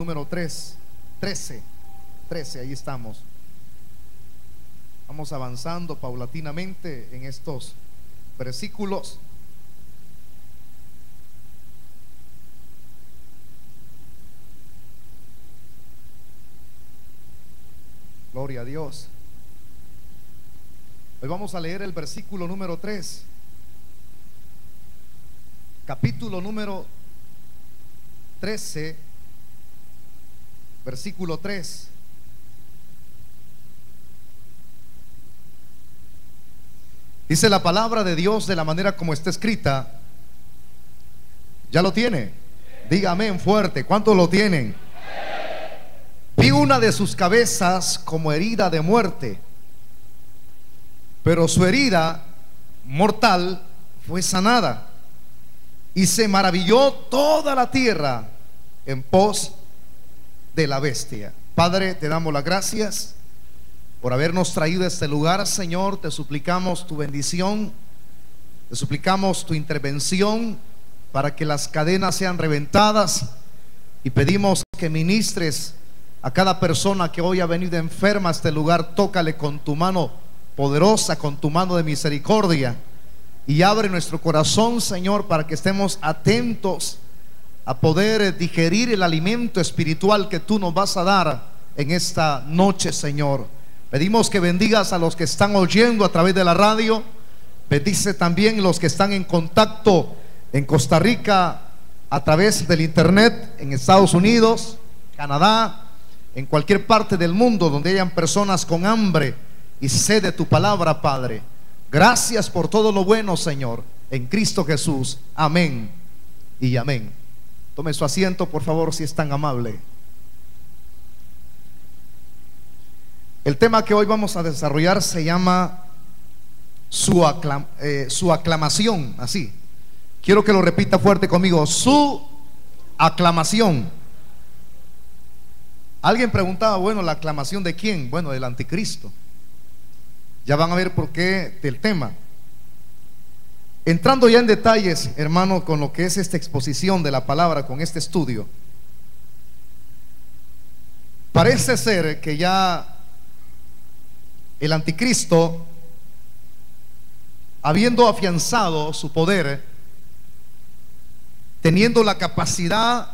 número 13, ahí estamos. Vamos avanzando paulatinamente en estos versículos. Gloria a Dios. Hoy vamos a leer el versículo número 3, capítulo número 13, versículo 3. Dice la palabra de Dios de la manera como está escrita. ¿Ya lo tiene? Diga amén fuerte. ¿Cuántos lo tienen? Vi una de sus cabezas como herida de muerte, pero su herida mortal fue sanada, y se maravilló toda la tierra en pos de la bestia. Padre, te damos las gracias por habernos traído a este lugar, Señor. Te suplicamos tu bendición, te suplicamos tu intervención para que las cadenas sean reventadas, y pedimos que ministres a cada persona que hoy ha venido enferma a este lugar. Tócale con tu mano poderosa, con tu mano de misericordia, y abre nuestro corazón, Señor, para que estemos atentos a poder digerir el alimento espiritual que tú nos vas a dar en esta noche, Señor. Pedimos que bendigas a los que están oyendo a través de la radio. Bendice también los que están en contacto en Costa Rica a través del internet, en Estados Unidos, Canadá, en cualquier parte del mundo donde hayan personas con hambre y sed de tu palabra, Padre. Gracias por todo lo bueno, Señor, en Cristo Jesús. Amén y amén. Tome su asiento, por favor, si es tan amable. El tema que hoy vamos a desarrollar se llama su aclamación. Así, quiero que lo repita fuerte conmigo: su aclamación. Alguien preguntaba, bueno, ¿la aclamación de quién? Bueno, del anticristo. Ya van a ver por qué del tema. Entrando ya en detalles, hermano, con lo que es esta exposición de la palabra, con este estudio, parece ser que ya el anticristo, habiendo afianzado su poder, teniendo la capacidad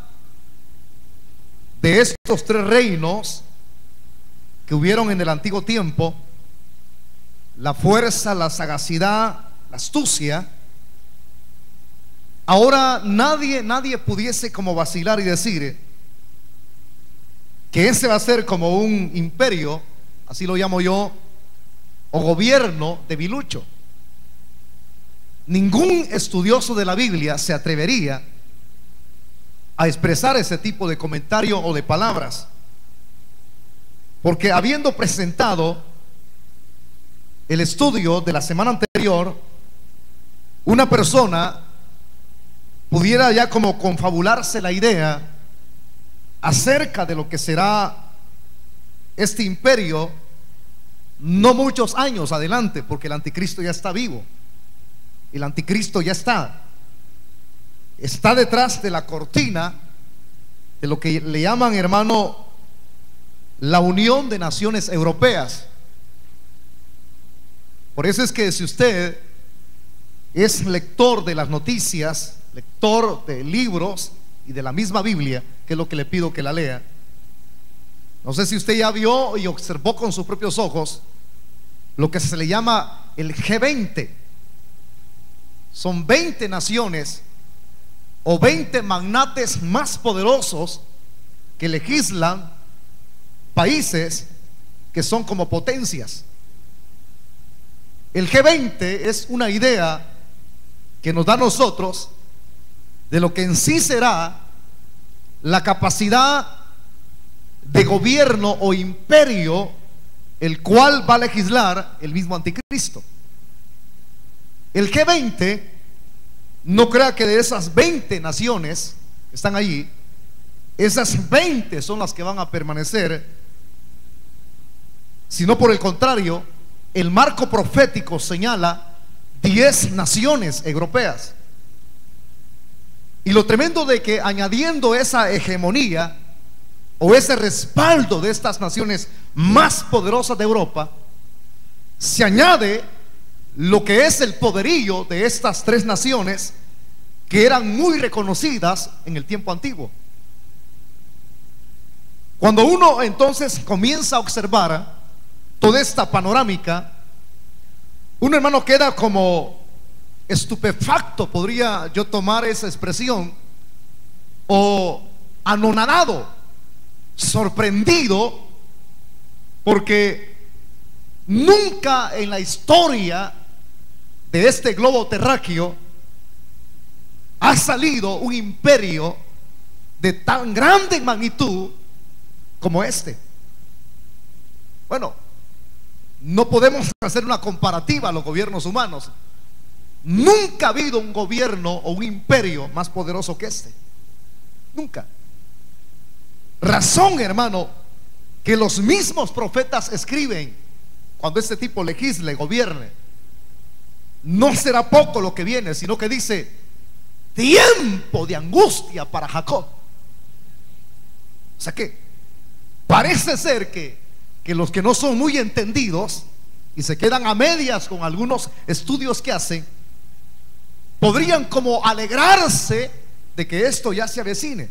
de estos tres reinos que hubieron en el antiguo tiempo, la fuerza, la sagacidad, la astucia, ahora nadie pudiese como vacilar y decir que ese va a ser como un imperio, así lo llamo yo, o gobierno debilucho. Ningún estudioso de la Biblia se atrevería a expresar ese tipo de comentario o de palabras, porque habiendo presentado el estudio de la semana anterior, una persona pudiera ya como confabularse la idea acerca de lo que será este imperio no muchos años adelante, porque el anticristo ya está vivo. El anticristo ya está detrás de la cortina de lo que le llaman, hermano, la Unión de Naciones Europeas. Por eso es que si usted es lector de las noticias, lector de libros y de la misma Biblia, que es lo que le pido que la lea, no sé si usted ya vio y observó con sus propios ojos lo que se le llama el G20. Son 20 naciones o 20 magnates más poderosos que legislan países que son como potencias. El G20 es una idea que nos da a nosotros de lo que en sí será la capacidad de gobierno o imperio el cual va a legislar el mismo anticristo. El G20, no crea que de esas 20 naciones que están allí, esas 20 son las que van a permanecer, sino por el contrario, el marco profético señala 10 naciones europeas. Y lo tremendo de que añadiendo esa hegemonía o ese respaldo de estas naciones más poderosas de Europa, se añade lo que es el poderío de estas tres naciones que eran muy reconocidas en el tiempo antiguo. Cuando uno entonces comienza a observar toda esta panorámica, un hermano queda como estupefacto, podría yo tomar esa expresión, o anonadado, sorprendido, porque nunca en la historia de este globo terráqueo ha salido un imperio de tan grande magnitud como este. Bueno, no podemos hacer una comparativa a los gobiernos humanos. Nunca ha habido un gobierno o un imperio más poderoso que este. Nunca. Razón, hermano, que los mismos profetas escriben cuando este tipo legisle, gobierne. No será poco lo que viene, sino que dice: tiempo de angustia para Jacob. O sea que parece ser que los que no son muy entendidos y se quedan a medias con algunos estudios que hacen, podrían como alegrarse de que esto ya se avecine.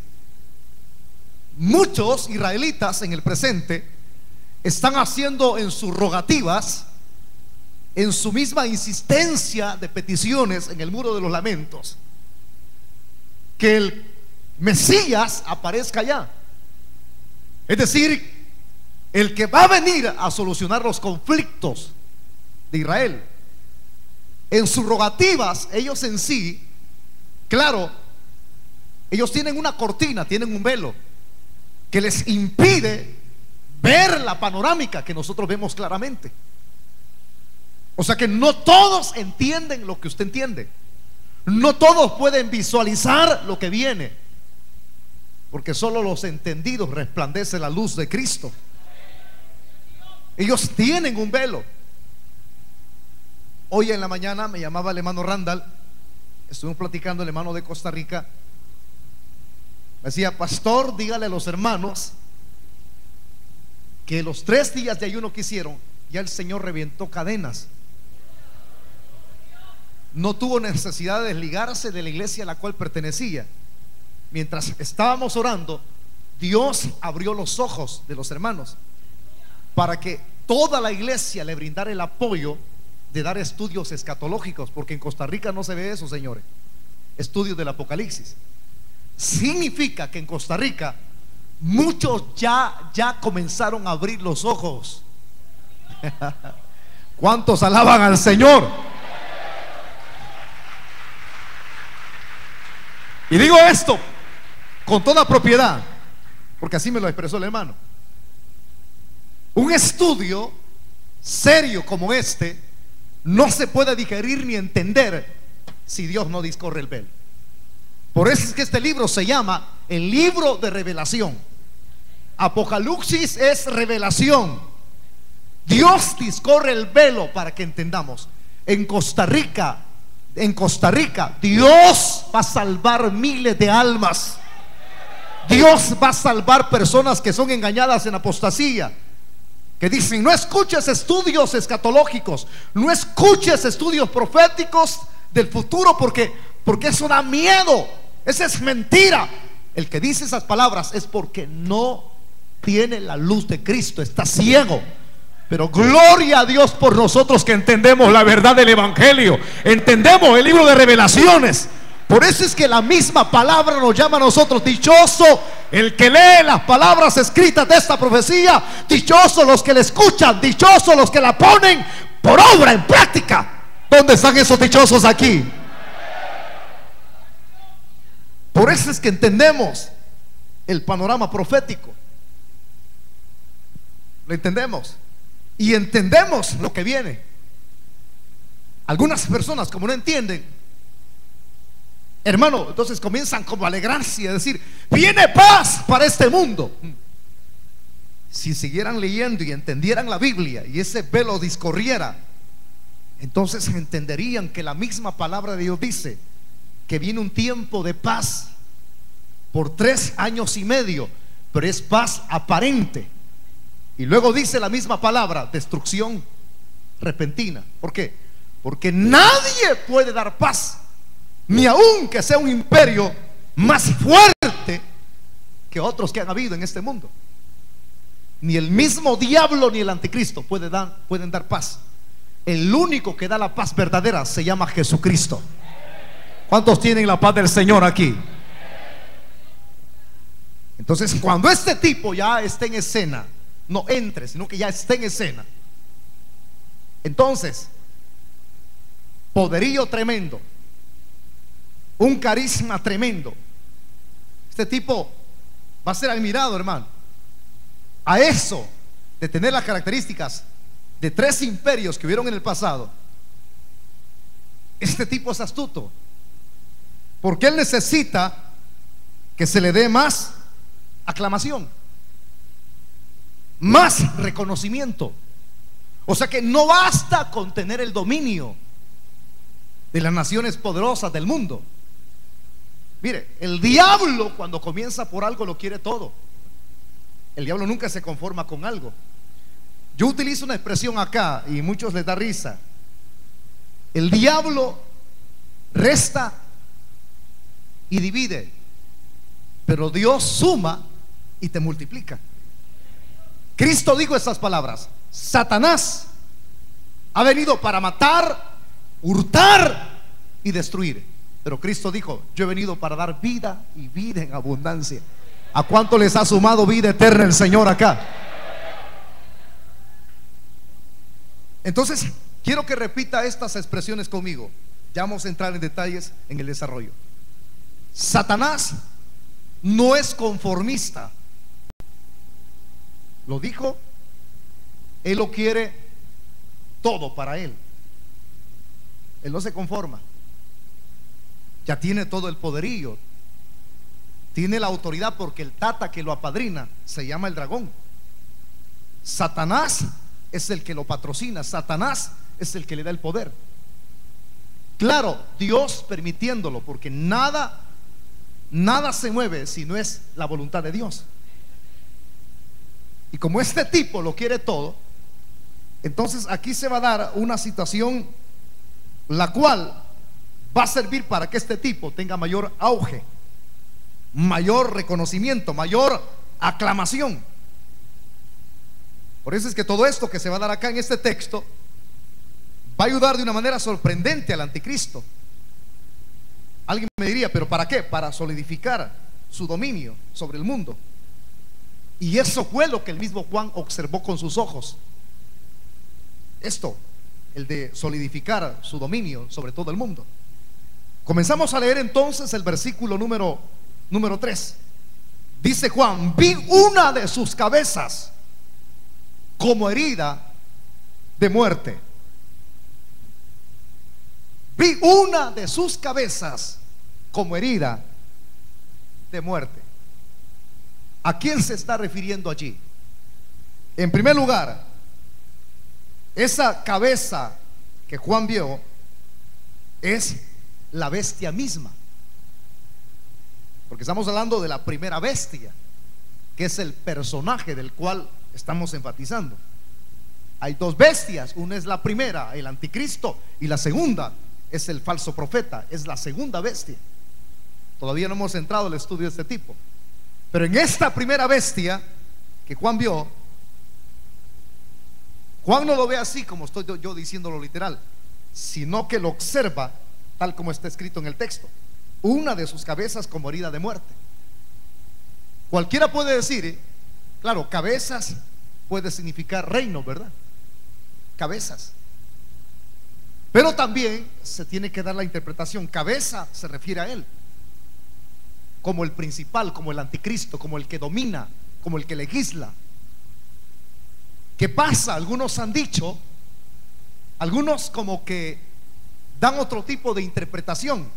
Muchos israelitas en el presente están haciendo en sus rogativas, en su misma insistencia de peticiones en el muro de los lamentos, que el Mesías aparezca ya. Es decir, el que va a venir a solucionar los conflictos de Israel. En sus rogativas, ellos en sí, claro, ellos tienen una cortina, tienen un velo que les impide ver la panorámica que nosotros vemos claramente. O sea que no todos entienden lo que usted entiende. No todos pueden visualizar lo que viene, porque solo los entendidos resplandece la luz de Cristo. Ellos tienen un velo. Hoy en la mañana me llamaba el hermano Randall, estuvimos platicando, el hermano de Costa Rica. Me decía: pastor, dígale a los hermanos que los 3 días de ayuno que hicieron, ya el Señor reventó cadenas. No tuvo necesidad de desligarse de la iglesia a la cual pertenecía. Mientras estábamos orando, Dios abrió los ojos de los hermanos para que toda la iglesia le brindara el apoyo de dar estudios escatológicos, porque en Costa Rica no se ve eso, señores. Estudios del Apocalipsis. Significa que en Costa Rica muchos ya comenzaron a abrir los ojos. ¿Cuántos alaban al Señor? Y digo esto con toda propiedad, porque así me lo expresó el hermano. Un estudio serio como este no se puede digerir ni entender si Dios no discorre el velo. Por eso es que este libro se llama el libro de revelación. Apocalipsis es revelación. Dios discorre el velo para que entendamos. En Costa Rica, Dios va a salvar miles de almas. Dios va a salvar personas que son engañadas en apostasía, que dicen: no escuches estudios escatológicos, no escuches estudios proféticos del futuro, porque eso da miedo, esa es mentira. El que dice esas palabras es porque no tiene la luz de Cristo, está ciego. Pero gloria a Dios por nosotros que entendemos la verdad del Evangelio, entendemos el libro de revelaciones. Por eso es que la misma palabra nos llama a nosotros: dichoso el que lee las palabras escritas de esta profecía, dichosos los que la escuchan, dichosos los que la ponen por obra, en práctica. ¿Dónde están esos dichosos aquí? Por eso es que entendemos el panorama profético. Lo entendemos y entendemos lo que viene. Algunas personas, como no entienden, hermano, entonces comienzan como a alegrarse y a decir: viene paz para este mundo. Si siguieran leyendo y entendieran la Biblia y ese velo discorriera, entonces entenderían que la misma palabra de Dios dice que viene un tiempo de paz por 3 años y medio, pero es paz aparente. Y luego dice la misma palabra, destrucción repentina. ¿Por qué? Porque nadie puede dar paz, ni aun que sea un imperio más fuerte que otros que han habido en este mundo. Ni el mismo diablo ni el anticristo pueden dar paz. El único que da la paz verdadera se llama Jesucristo. ¿Cuántos tienen la paz del Señor aquí? Entonces, cuando este tipo ya esté en escena, no entre, sino que ya esté en escena, entonces, poderío tremendo, un carisma tremendo. Este tipo va a ser admirado, hermano. A eso de tener las características de 3 imperios que hubieron en el pasado, este tipo es astuto, porque él necesita que se le dé más aclamación, más reconocimiento. O sea que no basta con tener el dominio de las naciones poderosas del mundo. Mire, el diablo cuando comienza por algo lo quiere todo. El diablo nunca se conforma con algo. Yo utilizo una expresión acá y muchos les da risa. El diablo resta y divide, pero Dios suma y te multiplica. Cristo dijo estas palabras: Satanás ha venido para matar, hurtar y destruir, pero Cristo dijo: yo he venido para dar vida y vida en abundancia. ¿A cuánto les ha sumado vida eterna el Señor acá? Entonces quiero que repita estas expresiones conmigo. Ya vamos a entrar en detalles en el desarrollo. Satanás no es conformista. Lo dijo. Él lo quiere todo para él. Él no se conforma. Ya tiene todo el poderío, tiene la autoridad, porque el tata que lo apadrina se llama el dragón. Satanás es el que lo patrocina. Satanás es el que le da el poder. Claro, Dios permitiéndolo, porque nada se mueve si no es la voluntad de Dios. Y como este tipo lo quiere todo, entonces aquí se va a dar una situación la cual va a servir para que este tipo tenga mayor auge, mayor reconocimiento, mayor aclamación. Por eso es que todo esto que se va a dar acá en este texto va a ayudar de una manera sorprendente al anticristo. Alguien me diría: ¿pero para qué? Para solidificar su dominio sobre el mundo. Y eso fue lo que el mismo Juan observó con sus ojos. Esto, el de solidificar su dominio sobre todo el mundo. Comenzamos a leer entonces el versículo número 3. Dice Juan: vi una de sus cabezas como herida de muerte. Vi una de sus cabezas como herida de muerte. ¿A quién se está refiriendo allí? En primer lugar, esa cabeza que Juan vio es la bestia misma, porque estamos hablando de la primera bestia, que es el personaje del cual estamos enfatizando. Hay 2 bestias: una es la primera, el anticristo, y la segunda es el falso profeta, es la segunda bestia. Todavía no hemos entrado al estudio de este tipo, pero en esta primera bestia que Juan vio, Juan no lo ve así como estoy yo diciéndolo literal, sino que lo observa tal como está escrito en el texto: una de sus cabezas como herida de muerte. Cualquiera puede decir, claro, cabezas puede significar reino, ¿verdad? Cabezas. Pero también se tiene que dar la interpretación: cabeza se refiere a él como el principal, como el anticristo, como el que domina, como el que legisla. ¿Qué pasa? Algunos han dicho, algunos como que dan otro tipo de interpretación.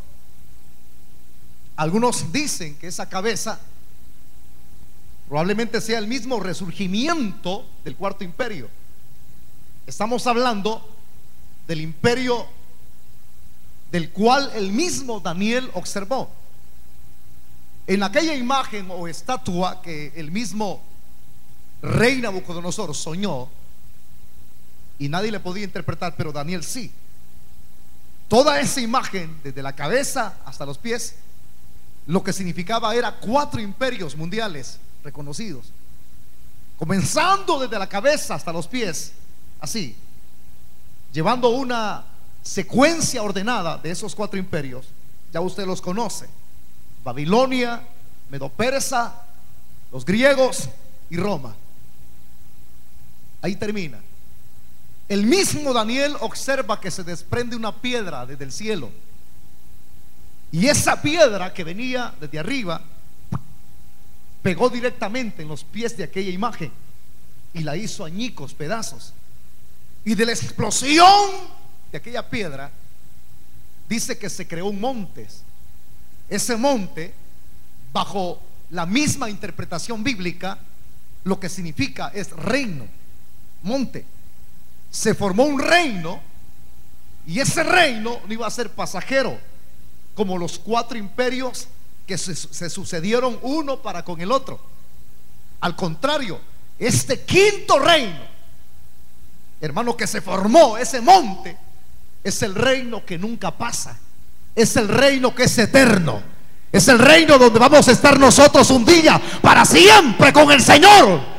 Algunos dicen que esa cabeza probablemente sea el mismo resurgimiento del cuarto imperio. Estamos hablando del imperio del cual el mismo Daniel observó. En aquella imagen o estatua que el mismo rey Nabucodonosor soñó, y nadie le podía interpretar, pero Daniel sí. Toda esa imagen, desde la cabeza hasta los pies, lo que significaba era 4 imperios mundiales reconocidos, comenzando desde la cabeza hasta los pies, así, llevando una secuencia ordenada de esos 4 imperios. Ya usted los conoce: Babilonia, Medo-Persa, los griegos y Roma. Ahí termina. El mismo Daniel observa que se desprende una piedra desde el cielo, y esa piedra que venía desde arriba pegó directamente en los pies de aquella imagen y la hizo añicos, pedazos. Y de la explosión de aquella piedra dice que se creó un monte. Ese monte, bajo la misma interpretación bíblica, lo que significa es reino, monte. Se formó un reino, y ese reino no iba a ser pasajero como los 4 imperios que se sucedieron uno para con el otro. Al contrario, este 5.º reino, hermano, que se formó, ese monte, es el reino que nunca pasa, es el reino que es eterno, es el reino donde vamos a estar nosotros un día para siempre con el Señor.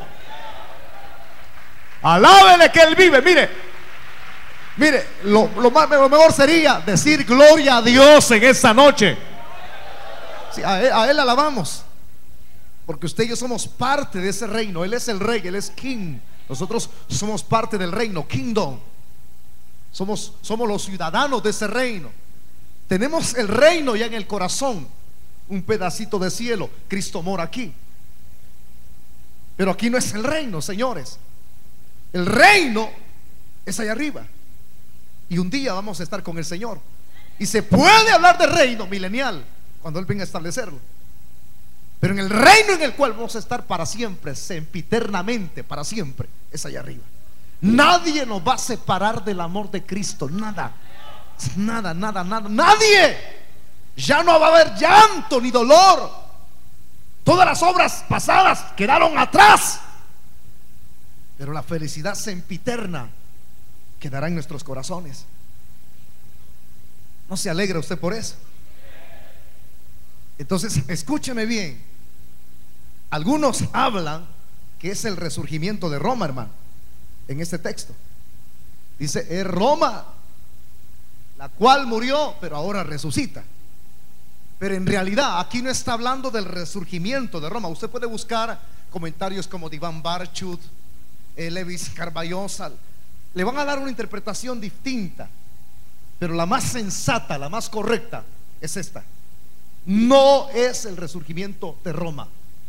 Alábele que Él vive. Mire, lo mejor sería decir gloria a Dios en esta noche. Sí, a él alabamos, porque usted y yo somos parte de ese reino. Él es el rey, Él es king. Nosotros somos parte del reino, kingdom. Somos los ciudadanos de ese reino. Tenemos el reino ya en el corazón, un pedacito de cielo. Cristo mora aquí. Pero aquí no es el reino, señores. El reino es allá arriba, y un día vamos a estar con el Señor. Y se puede hablar de reino milenial cuando Él venga a establecerlo, pero en el reino en el cual vamos a estar para siempre, sempiternamente, para siempre, es allá arriba. Nadie nos va a separar del amor de Cristo. Nada, nada, nada, nada, nadie. Ya no va a haber llanto ni dolor. Todas las obras pasadas quedaron atrás, pero la felicidad sempiterna quedará en nuestros corazones. ¿No se alegra usted por eso? Entonces, escúcheme bien. Algunos hablan que es el resurgimiento de Roma, hermano. En este texto dice: es Roma la cual murió, pero ahora resucita. Pero en realidad aquí no está hablando del resurgimiento de Roma. Usted puede buscar comentarios como de Iván Barchut, Levis Carballosa, le van a dar una interpretación distinta, pero la más sensata, la más correcta es esta: no es el resurgimiento de Roma,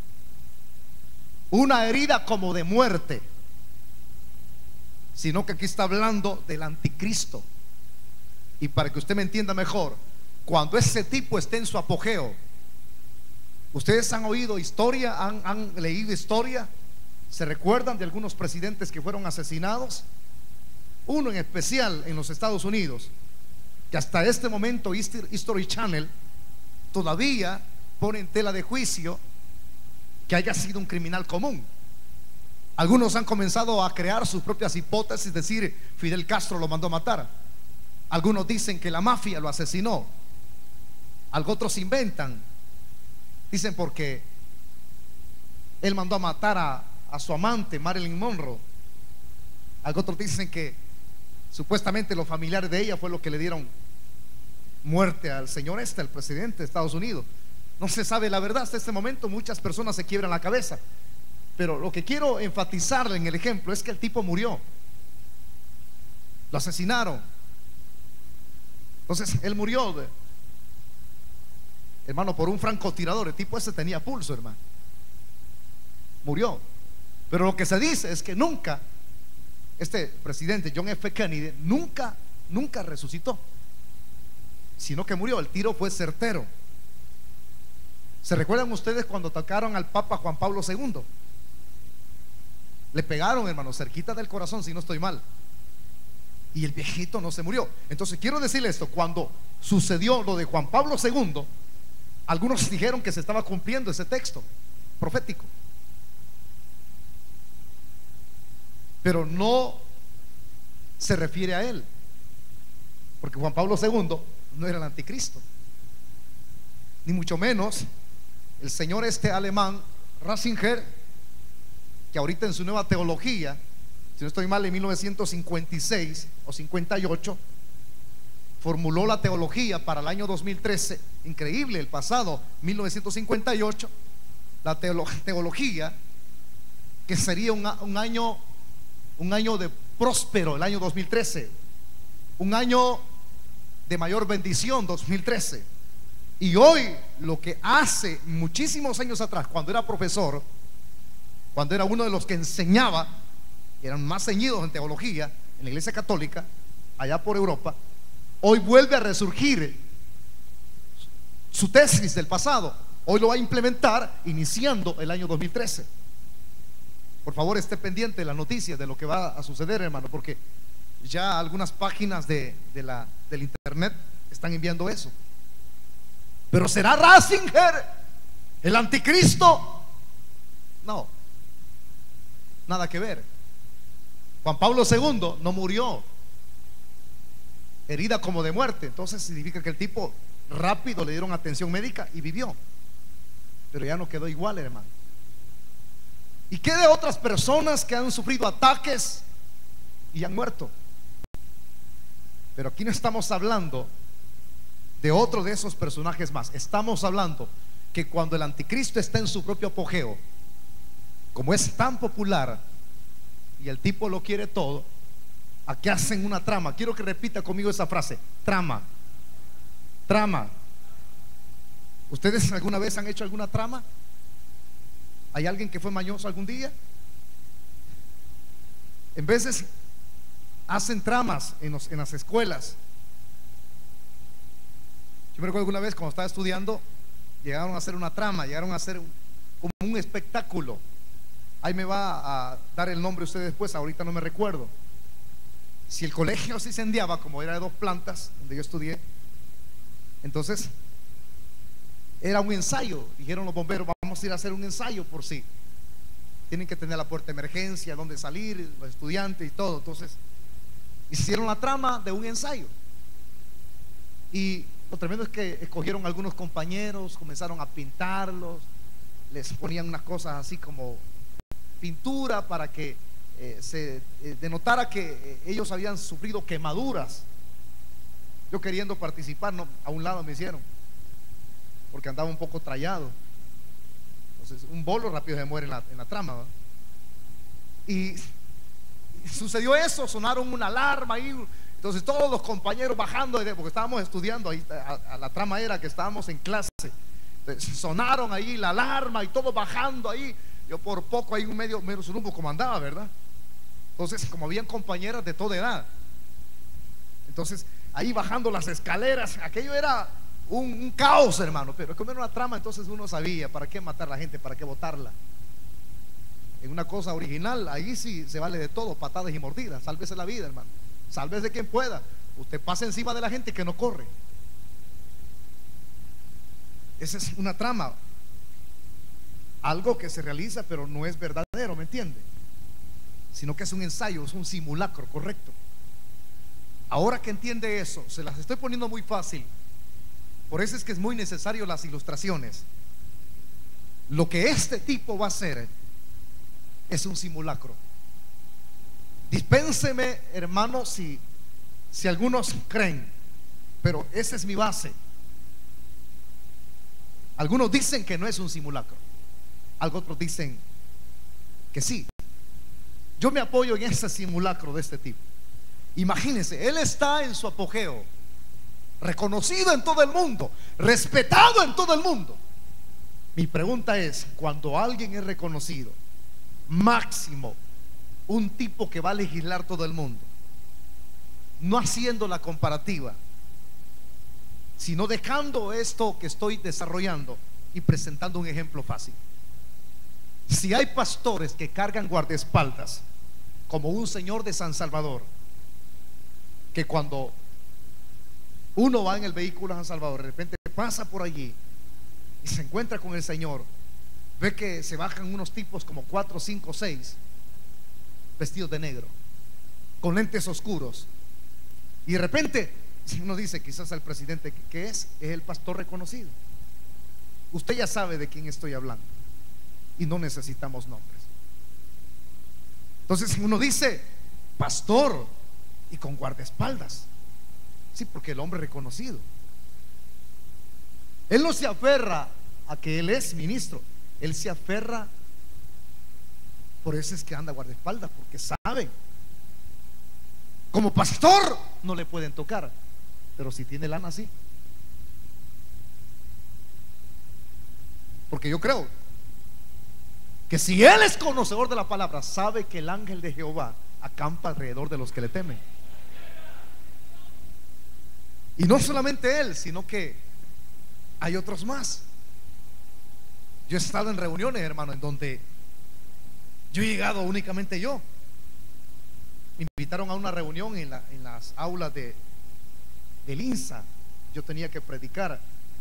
una herida como de muerte, sino que aquí está hablando del anticristo. Y para que usted me entienda mejor, cuando ese tipo esté en su apogeo, ustedes han oído historia, han leído historia, se recuerdan de algunos presidentes que fueron asesinados. Uno en especial en los Estados Unidos, que hasta este momento History Channel todavía pone en tela de juicio que haya sido un criminal común. Algunos han comenzado a crear sus propias hipótesis, decir Fidel Castro lo mandó a matar. Algunos dicen que la mafia lo asesinó. Otros inventan, dicen porque él mandó a matar a su amante Marilyn Monroe. Otros dicen que supuestamente los familiares de ella fue lo que le dieron muerte al señor el presidente de Estados Unidos. No se sabe la verdad hasta este momento. Muchas personas se quiebran la cabeza, pero lo que quiero enfatizar en el ejemplo es que el tipo murió, lo asesinaron. Entonces él murió, hermano, por un francotirador. El tipo ese tenía pulso, hermano. Murió. Pero lo que se dice es que nunca, este presidente John F. Kennedy nunca resucitó, sino que murió. El tiro fue certero. ¿Se recuerdan ustedes cuando atacaron al Papa Juan Pablo II? Le pegaron, hermano, cerquita del corazón, si no estoy mal, y el viejito no se murió. Entonces quiero decirle esto: cuando sucedió lo de Juan Pablo II, Algunos dijeron que se estaba cumpliendo ese texto profético, pero no se refiere a él, porque Juan Pablo II no era el anticristo, ni mucho menos el señor alemán Ratzinger, que ahorita en su nueva teología, si no estoy mal, en 1956 o 58 formuló la teología para el año 2013. Increíble, el pasado 1958, la teología que sería un año de próspero, el año 2013, un año de mayor bendición, 2013. Y hoy, lo que hace muchísimos años atrás, cuando era profesor, cuando era uno de los que enseñaba, eran más ceñidos en teología en la Iglesia Católica allá por Europa, hoy vuelve a resurgir su tesis del pasado. Hoy lo va a implementar iniciando el año 2013. Por favor, esté pendiente de las noticias de lo que va a suceder, hermano, porque ya algunas páginas del internet están enviando eso. Pero ¿será Ratzinger el anticristo? No, nada que ver. Juan Pablo II no murió herida como de muerte, entonces significa que el tipo rápido le dieron atención médica y vivió, pero ya no quedó igual, hermano. ¿Y qué de otras personas que han sufrido ataques y han muerto? Pero aquí no estamos hablando de otro de esos personajes más. Estamos hablando que cuando el anticristo está en su propio apogeo, como es tan popular y el tipo lo quiere todo, aquí hacen una trama. Quiero que repita conmigo esa frase: trama, trama. ¿Ustedes alguna vez han hecho alguna trama? ¿Hay alguien que fue mañoso algún día? En veces hacen tramas en las escuelas. Yo me recuerdo alguna vez cuando estaba estudiando, llegaron a hacer una trama, llegaron a hacer como un espectáculo. Ahí me va a dar el nombre usted después, ahorita no me recuerdo. Si el colegio se incendiaba, como era de 2 plantas donde yo estudié, entonces era un ensayo. Dijeron los bomberos: vamos a ir a hacer un ensayo por si tienen que tener la puerta de emergencia, dónde salir, los estudiantes y todo. Entonces hicieron la trama de un ensayo. Y lo tremendo es que escogieron algunos compañeros, comenzaron a pintarlos, les ponían unas cosas así como pintura para que se denotara que ellos habían sufrido quemaduras. Yo queriendo participar, no, a un lado me hicieron, porque andaba un poco trallado. Entonces un bolo rápido se muere en la trama, ¿verdad? Y sucedió eso, sonaron una alarma ahí. Entonces todos los compañeros bajando, porque estábamos estudiando ahí, la trama era que estábamos en clase. Entonces, sonaron ahí la alarma y todos bajando ahí. Yo por poco ahí un medio surumbo como andaba, ¿verdad? Entonces, como habían compañeras de toda edad, entonces ahí bajando las escaleras, aquello era un caos, hermano. Pero como era una trama, entonces uno sabía para qué matar a la gente, para qué botarla. En una cosa original, ahí sí se vale de todo, patadas y mordidas. Sálvese la vida, hermano. Sálvese quien pueda. Usted pasa encima de la gente que no corre. Esa es una trama, algo que se realiza pero no es verdadero, ¿me entiende? Sino que es un ensayo, es un simulacro, correcto. Ahora que entiende eso, se las estoy poniendo muy fácil. Por eso es que es muy necesario las ilustraciones. Lo que este tipo va a hacer es un simulacro. Dispénseme, hermano, si algunos creen, pero esa es mi base. Algunos dicen que no es un simulacro, otros dicen que sí. Yo me apoyo en ese simulacro de este tipo. Imagínense, él está en su apogeo, reconocido en todo el mundo, respetado en todo el mundo. Mi pregunta es: cuando alguien es reconocido, máximo, un tipo que va a legislar todo el mundo, no haciendo la comparativa, sino dejando esto que estoy desarrollando y presentando un ejemplo fácil. Si hay pastores que cargan guardaespaldas, como un señor de San Salvador, que cuando uno va en el vehículo a San Salvador, de repente pasa por allí y se encuentra con el Señor, ve que se bajan unos tipos como 4, 5, 6 vestidos de negro, con lentes oscuros, y de repente uno dice, quizás al presidente, que es el pastor reconocido. Usted ya sabe de quién estoy hablando y no necesitamos nombres. Entonces uno dice, pastor, y con guardaespaldas. Sí, porque el hombre reconocido, él no se aferra a que él es ministro, él se aferra. Por eso es que anda guardaespaldas, porque saben, como pastor no le pueden tocar, pero si tiene lana sí. Porque yo creo que si él es conocedor de la palabra, sabe que el ángel de Jehová acampa alrededor de los que le temen. Y no solamente él, sino que hay otros más. Yo he estado en reuniones, hermano, en donde yo he llegado únicamente yo. Me invitaron a una reunión en las aulas del INSA. Yo tenía que predicar.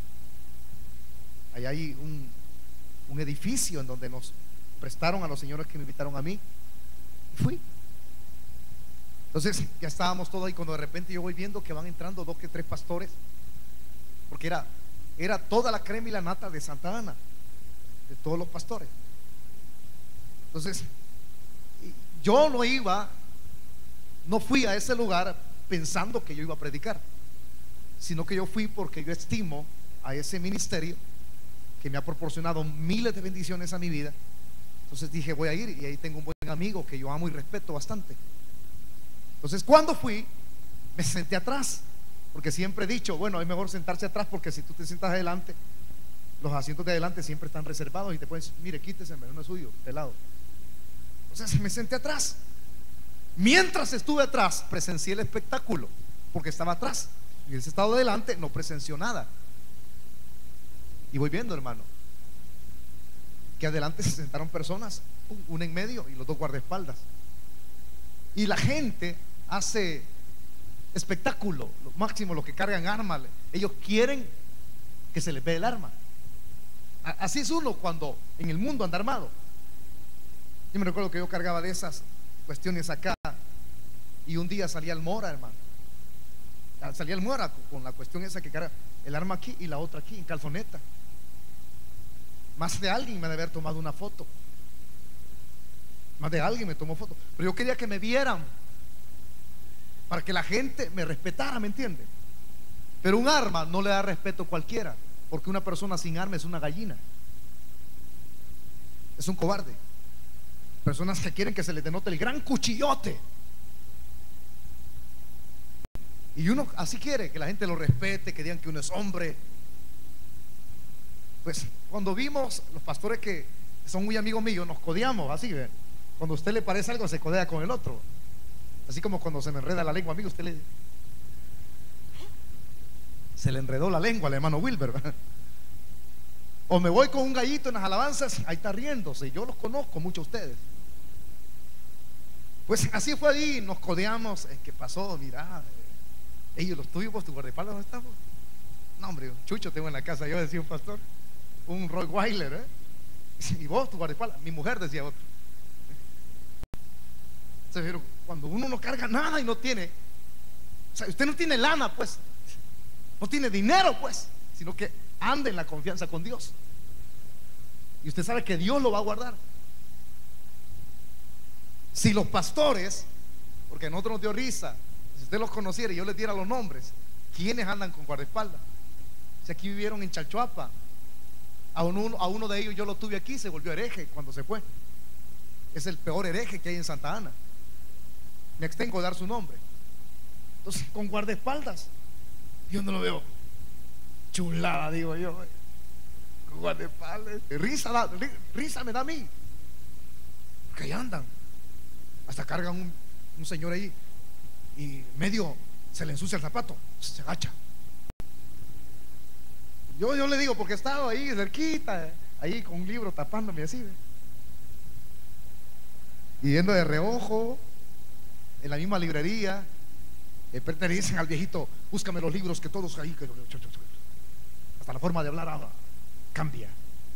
Allá hay un edificio en donde nos prestaron a los señores que me invitaron a mí. Fui. Entonces ya estábamos todos ahí, cuando de repente yo voy viendo que van entrando 2 que 3 pastores, porque era toda la crema y la nata de Santa Ana, de todos los pastores. Entonces yo no fui a ese lugar pensando que yo iba a predicar, sino que yo fui porque yo estimo a ese ministerio que me ha proporcionado miles de bendiciones a mi vida. Entonces dije, voy a ir, y ahí tengo un buen amigo que yo amo y respeto bastante. Entonces cuando fui, me senté atrás, porque siempre he dicho, bueno, es mejor sentarse atrás, porque si tú te sientas adelante, los asientos de adelante siempre están reservados y te pueden decir, mire, quítese, no es suyo, de lado. Entonces me senté atrás. Mientras estuve atrás, presencié el espectáculo, porque estaba atrás. Y ese estado adelante no presenció nada. Y voy viendo, hermano, que adelante se sentaron personas, una en medio y los 2 guardaespaldas. Y la gente hace espectáculo, lo máximo, los que cargan armas, ellos quieren que se les vea el arma. Así es uno cuando en el mundo anda armado. Yo me recuerdo que yo cargaba de esas cuestiones acá, y un día salía al Mora, hermano. Salía al Mora con la cuestión esa que carga el arma aquí y la otra aquí en calzoneta. Más de alguien me ha de haber tomado una foto. Más de alguien me tomó foto. Pero yo quería que me vieran, para que la gente me respetara, ¿me entiende? Pero un arma no le da respeto a cualquiera, porque una persona sin arma es una gallina, es un cobarde. Personas que quieren que se les denote el gran cuchillote. Y uno así quiere que la gente lo respete, que digan que uno es hombre. Pues cuando vimos los pastores que son muy amigos míos, nos codeamos así, ¿ve? Cuando a usted le parece algo, se codea con el otro. Así como cuando se me enreda la lengua, amigo, se le enredó la lengua al hermano Wilber, ¿verdad? O me voy con un gallito en las alabanzas, ahí está riéndose. Yo los conozco, muchos de ustedes. Pues así fue ahí, nos codeamos. ¿Qué pasó? Mira, ellos los tuyos, vos, tu guardaespaldas, ¿dónde estamos? No, hombre, chucho tengo en la casa, yo decía un pastor, un Rottweiler, y vos, tu guardaespaldas, mi mujer, decía otro. Pero cuando uno no carga nada y no tiene, o sea, usted no tiene lana, pues, no tiene dinero, pues, sino que anda en la confianza con Dios, y usted sabe que Dios lo va a guardar. Si los pastores, porque a nosotros nos dio risa, si usted los conociera y yo les diera los nombres, ¿quiénes andan con guardaespaldas? Si aquí vivieron en Chalchuapa, a uno de ellos yo lo tuve aquí, se volvió hereje cuando se fue. Es el peor hereje que hay en Santa Ana. Me extengo a dar su nombre. Entonces, con guardaespaldas, yo no lo veo. Chulada, digo yo, con guardaespaldas. Risa me da a mí, porque ahí andan. Hasta cargan un señor ahí y medio se le ensucia el zapato, se agacha. Yo le digo, porque he estado ahí cerquita, ahí con un libro tapándome así, ¿ve? Y yendo de reojo en la misma librería, le dicen al viejito, búscame los libros que todos ahí, hasta la forma de hablar. cambia.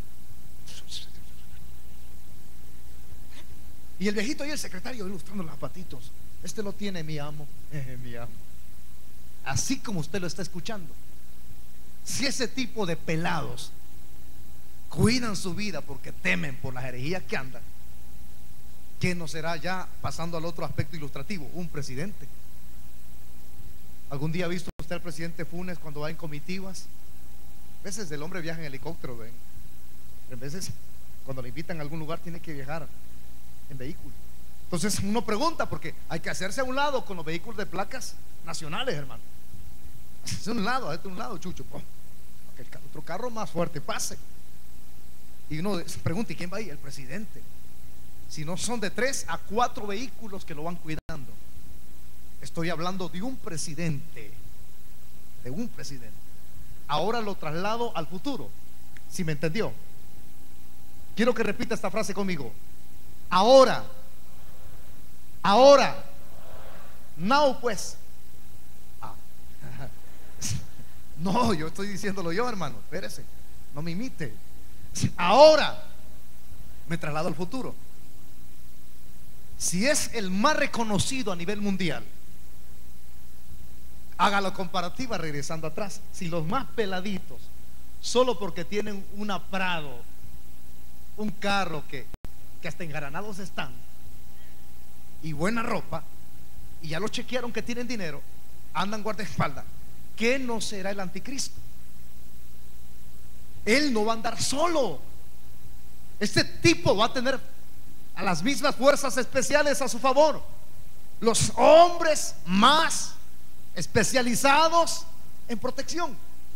Y el viejito y el secretario ilustrando los zapatitos. Este lo tiene mi amo, mi amo. Así como usted lo está escuchando. Si ese tipo de pelados cuidan su vida porque temen por las herejías que andan, ¿qué no será ya, pasando al otro aspecto ilustrativo, un presidente? ¿Algún día ha visto usted al presidente Funes cuando va en comitivas? A veces el hombre viaja en helicóptero, ven. A veces cuando le invitan a algún lugar tiene que viajar en vehículo. Entonces uno pregunta, porque hay que hacerse a un lado con los vehículos de placas nacionales, hermano. Hacerse a un lado, Chucho, para que el otro carro más fuerte pase. Y uno se pregunta, ¿y quién va ahí? El presidente. Si no, son de 3 a 4 vehículos que lo van cuidando. Estoy hablando de un presidente. De un presidente. Ahora lo traslado al futuro. ¿Sí me entendió? Quiero que repita esta frase conmigo. Ahora. Now, pues. No, yo estoy diciéndolo yo, hermano. Espérese, no me imite. Ahora me traslado al futuro. Si es el más reconocido a nivel mundial, haga la comparativa regresando atrás. Si los más peladitos, solo porque tienen una Prado, un carro que hasta engaranados están, y buena ropa, y ya lo chequearon que tienen dinero, andan guardaespaldas, ¿qué no será el anticristo? Él no va a andar solo. Este tipo va a tener a las mismas fuerzas especiales a su favor, los hombres más especializados en protección.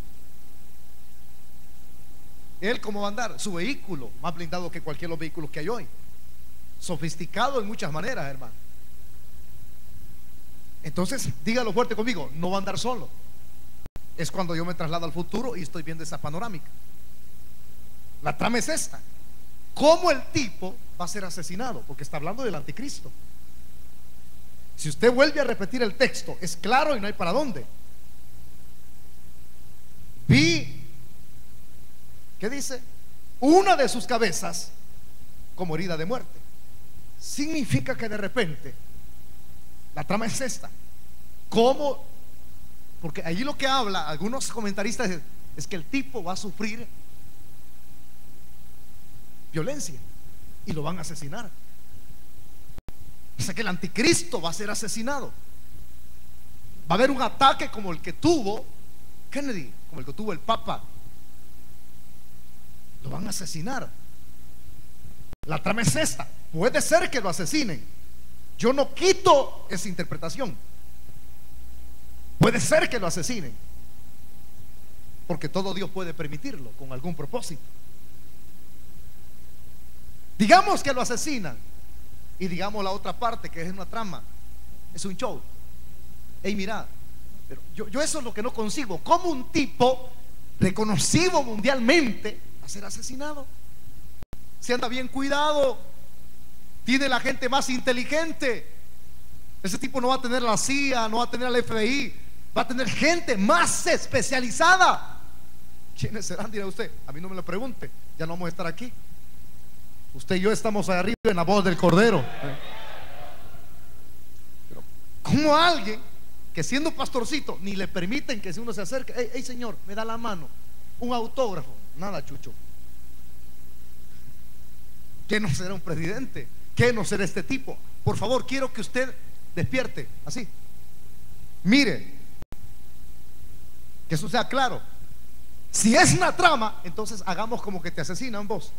Él, ¿cómo va a andar? Su vehículo más blindado que cualquier de los vehículos que hay hoy, sofisticado en muchas maneras, hermano. Entonces, dígalo fuerte conmigo, no va a andar solo. Es cuando yo me traslado al futuro y estoy viendo esa panorámica. La trama es esta: ¿cómo el tipo va a ser asesinado? Porque está hablando del anticristo. Si usted vuelve a repetir el texto, es claro y no hay para dónde. Vi, ¿qué dice? Una de sus cabezas como herida de muerte. Significa que de repente, la trama es esta: ¿cómo? Porque allí lo que habla algunos comentaristas es que el tipo va a sufrir violencia y lo van a asesinar. O sea que el anticristo va a ser asesinado. Va a haber un ataque como el que tuvo Kennedy, como el que tuvo el Papa. Lo van a asesinar. La trama es esta: puede ser que lo asesinen. Yo no quito esa interpretación. Puede ser que lo asesinen, porque todo Dios puede permitirlo con algún propósito. Digamos que lo asesinan, y digamos la otra parte, que es una trama, es un show. Ey, mira, pero yo eso es lo que no consigo. ¿Cómo un tipo reconocido mundialmente va a ser asesinado? Se anda bien cuidado, tiene la gente más inteligente. Ese tipo no va a tener la CIA, no va a tener la FBI, va a tener gente más especializada. ¿Quiénes serán? Dirá usted. A mí no me lo pregunte, ya no vamos a estar aquí. Usted y yo estamos ahí arriba en la voz del Cordero. Pero ¿cómo alguien que siendo pastorcito ni le permiten que si uno se acerque, hey señor, me da la mano, un autógrafo? Nada, Chucho. ¿Qué no será un presidente? ¿Qué no será este tipo? Por favor, quiero que usted despierte así. Mire, que eso sea claro. Si es una trama, entonces hagamos como que te asesinan vos.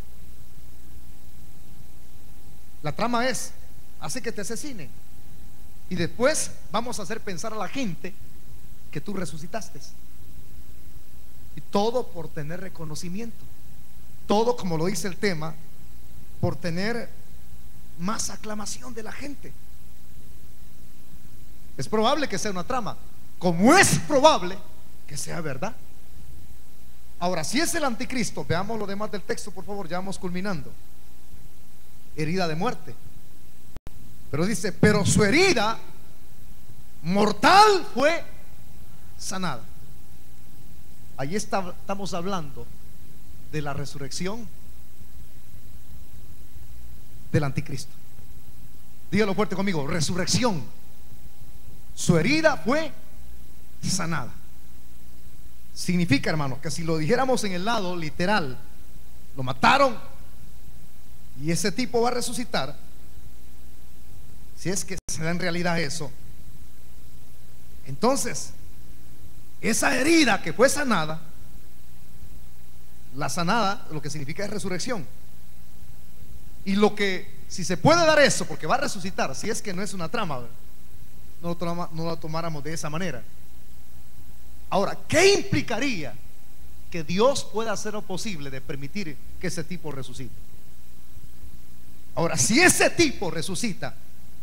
La trama es: hace que te asesinen, y después vamos a hacer pensar a la gente que tú resucitaste. Y todo por tener reconocimiento. Todo, como lo dice el tema, por tener más aclamación de la gente. Es probable que sea una trama, como es probable que sea verdad. Ahora, si es el anticristo, veamos lo demás del texto, por favor, ya vamos culminando. Herida de muerte. Pero dice: pero su herida mortal fue sanada. Ahí estamos hablando de la resurrección del anticristo. Dígalo fuerte conmigo: resurrección. Su herida fue sanada. Significa, hermano, que si lo dijéramos en el lado literal, lo mataron y ese tipo va a resucitar. Si es que se da en realidad eso, entonces esa herida que fue sanada, la sanada lo que significa es resurrección. Y lo que, si se puede dar eso, porque va a resucitar, si es que no es una trama, no lo tomáramos de esa manera. Ahora, ¿qué implicaría que Dios pueda hacer lo posible de permitir que ese tipo resucite? Ahora, si ese tipo resucita,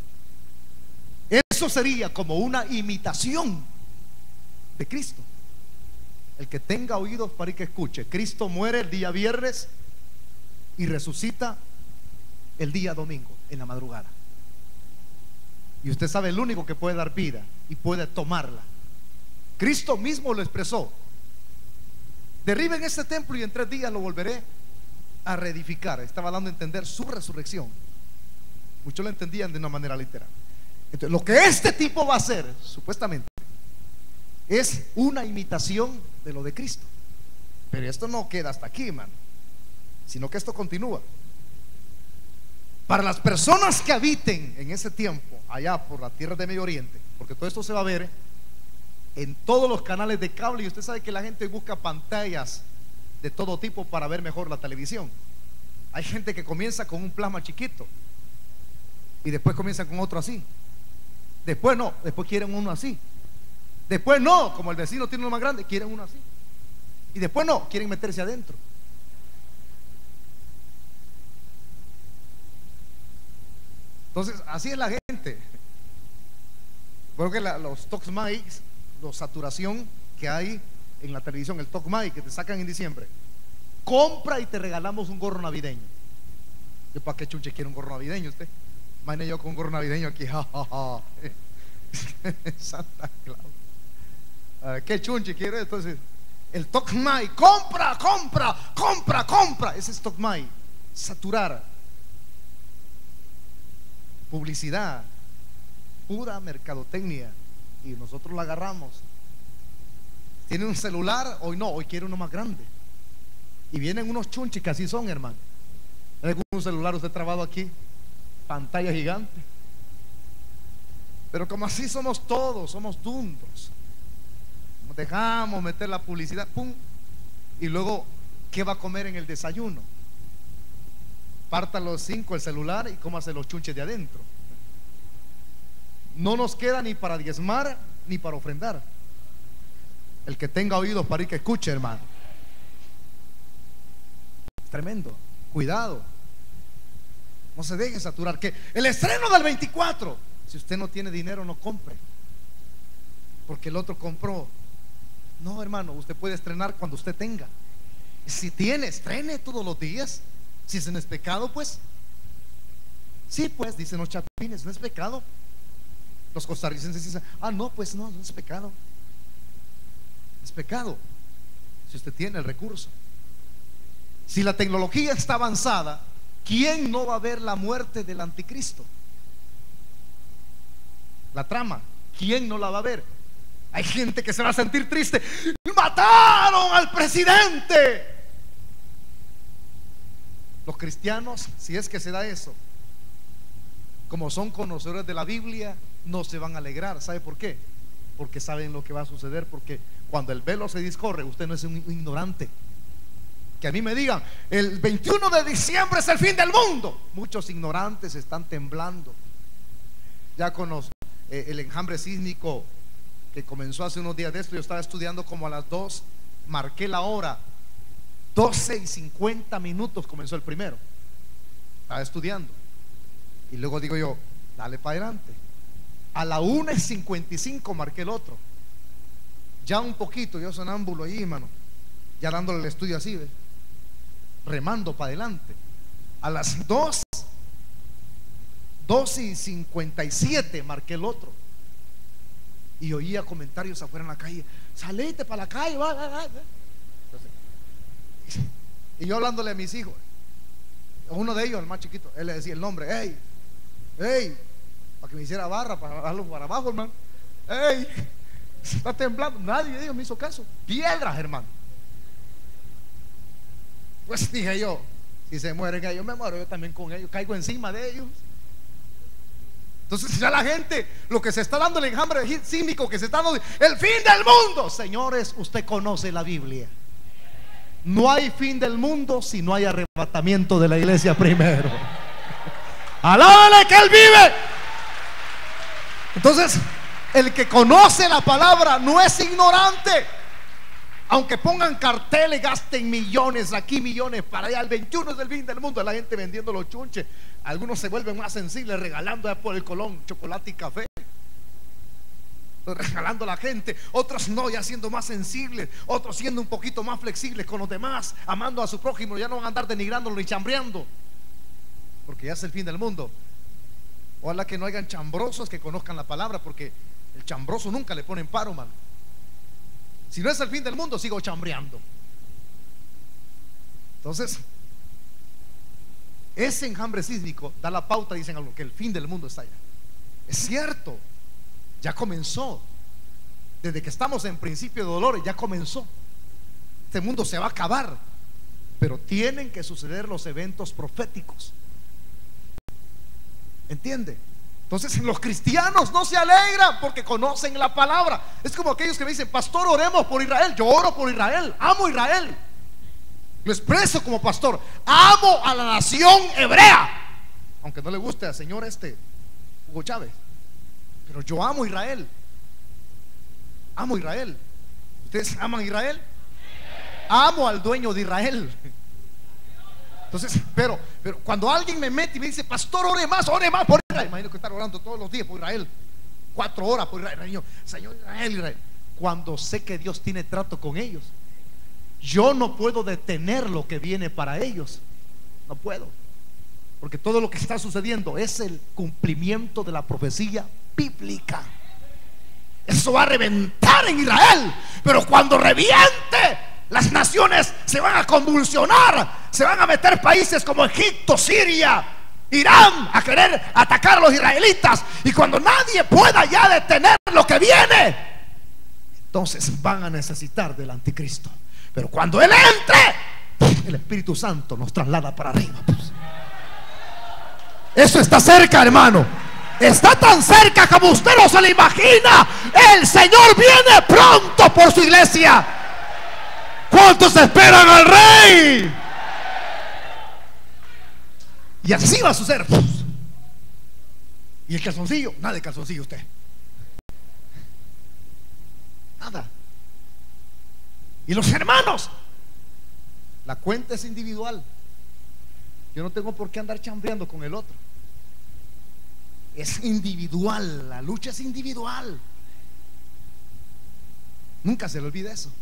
eso sería como una imitación de Cristo. El que tenga oídos para que escuche. Cristo muere el día viernes y resucita el día domingo en la madrugada. Y usted sabe, el único que puede dar vida y puede tomarla, Cristo mismo lo expresó: derriben este templo y en 3 días lo volveré a reedificar. Estaba dando a entender su resurrección. Muchos lo entendían de una manera literal. Entonces, lo que este tipo va a hacer, supuestamente, es una imitación de lo de Cristo. Pero esto no queda hasta aquí, hermano, sino que esto continúa. Para las personas que habiten en ese tiempo allá por la tierra de Medio Oriente, porque todo esto se va a ver en todos los canales de cable, y usted sabe que la gente busca pantallas de todo tipo para ver mejor la televisión. Hay gente que comienza con un plasma chiquito y después comienza con otro así, después no, después quieren uno así, después no, como el vecino tiene uno más grande, quieren uno así, y después no, quieren meterse adentro. Entonces así es la gente. Creo que los talk mics, la saturación que hay en la televisión, el talk mic que te sacan en diciembre, compra y te regalamos un gorro navideño. ¿Yo para qué chunche quiere un gorro navideño usted? Imagínate yo con un gorro navideño aquí, Santa Claus. ¿Qué chunche quiere? Entonces el talk mic, compra, compra, compra, compra. Ese es talk mic, saturar. Publicidad, pura mercadotecnia, y nosotros la agarramos. Tiene un celular, hoy no, hoy quiere uno más grande. Y vienen unos chunches que así son, hermano. Un celular usted trabado aquí, pantalla gigante. Pero como así somos todos, somos dundos. Nos dejamos meter la publicidad, pum. Y luego, ¿qué va a comer en el desayuno? Parta los 5 el celular y cómase los chunches de adentro. No nos queda ni para diezmar ni para ofrendar. El que tenga oídos para ir que escuche, hermano. Tremendo. Cuidado. No se deje saturar. Que el estreno del 24, si usted no tiene dinero, no compre, porque el otro compró. No, hermano, usted puede estrenar cuando usted tenga. Si tiene, estrene todos los días. Si ese no es pecado, pues sí, pues dicen los chapines, no es pecado. Los costarricenses dicen: ah, no, pues no, no es pecado. Es pecado si usted tiene el recurso. Si la tecnología está avanzada, ¿quién no va a ver la muerte del anticristo? La trama, ¿quién no la va a ver? Hay gente que se va a sentir triste: mataron al presidente. Los cristianos, si es que se da eso, como son conocedores de la Biblia, no se van a alegrar. ¿Sabe por qué? Porque saben lo que va a suceder. Porque cuando el velo se discorre, usted no es un ignorante. Que a mí me digan: el 21 de diciembre es el fin del mundo. Muchos ignorantes están temblando. Ya con el enjambre sísmico que comenzó hace unos días de esto, yo estaba estudiando como a las 2, marqué la hora, 12:50 comenzó el primero. Estaba estudiando y luego digo yo: dale para adelante. A la 1:55 marqué el otro. Ya un poquito, yo sonámbulo ahí, hermano, ya dándole el estudio así, ¿ves? Remando para adelante. A las 2:57 marqué el otro. Y oía comentarios afuera en la calle: salite para la calle, va. Entonces, Y yo hablándole a mis hijos, uno de ellos, el más chiquito, él le decía el nombre, hey, hey, para que me hiciera barra, para darlo para abajo, hermano. Hey, está temblando. Nadie de ellos me hizo caso. Piedras, hermano. Pues dije yo, si se mueren ellos, me muero yo también con ellos, caigo encima de ellos. Entonces ya la gente, lo que se está dando, el enjambre sísmico que se está dando, el fin del mundo. Señores, usted conoce la Biblia. No hay fin del mundo si no hay arrebatamiento de la iglesia primero. Alábale que Él vive. Entonces, el que conoce la palabra no es ignorante. Aunque pongan carteles, gasten millones aquí, millones para allá. El 21 es el fin del mundo. La gente vendiendo los chunches. Algunos se vuelven más sensibles regalando ya por el Colón chocolate y café, regalando a la gente. Otros no, ya siendo más sensibles. Otros siendo un poquito más flexibles con los demás, amando a su prójimo. Ya no van a andar denigrándolo ni chambreando, porque ya es el fin del mundo. Ojalá que no hayan chambrosos que conozcan la palabra, porque el chambroso nunca le ponen paro, man. Si no es el fin del mundo, sigo chambreando. Entonces, ese enjambre sísmico da la pauta, dicen algo, que el fin del mundo está allá. Es cierto, ya comenzó. Desde que estamos en principio de dolores, ya comenzó. Este mundo se va a acabar, pero tienen que suceder los eventos proféticos. ¿Entiende? Entonces los cristianos no se alegran porque conocen la palabra. Es como aquellos que me dicen, pastor, oremos por Israel. Yo oro por Israel, amo Israel, lo expreso como pastor. Amo a la nación hebrea, aunque no le guste al señor Hugo Chávez, pero yo amo Israel. Amo Israel. ¿Ustedes aman Israel? Amo al dueño de Israel. Entonces, pero cuando alguien me mete y me dice, pastor, ore más por Israel. Imagino que estar orando todos los días por Israel, 4 horas por Israel. Señor Israel, Israel. Cuando sé que Dios tiene trato con ellos, yo no puedo detener lo que viene para ellos. No puedo, porque todo lo que está sucediendo es el cumplimiento de la profecía bíblica. Eso va a reventar en Israel, pero cuando reviente, las naciones se van a convulsionar. Se van a meter países como Egipto, Siria, Irán a querer atacar a los israelitas. Y cuando nadie pueda ya detener lo que viene, entonces van a necesitar del anticristo. Pero cuando Él entre, el Espíritu Santo nos traslada para arriba. Eso está cerca, hermano. Está tan cerca como usted no se lo imagina. El Señor viene pronto por su iglesia. ¿Cuántos esperan al Rey? Y así va a suceder. Y el calzoncillo, nada de calzoncillo usted. Nada. Y los hermanos, la cuenta es individual. Yo no tengo por qué andar chambreando con el otro. Es individual, la lucha es individual. Nunca se le olvide eso.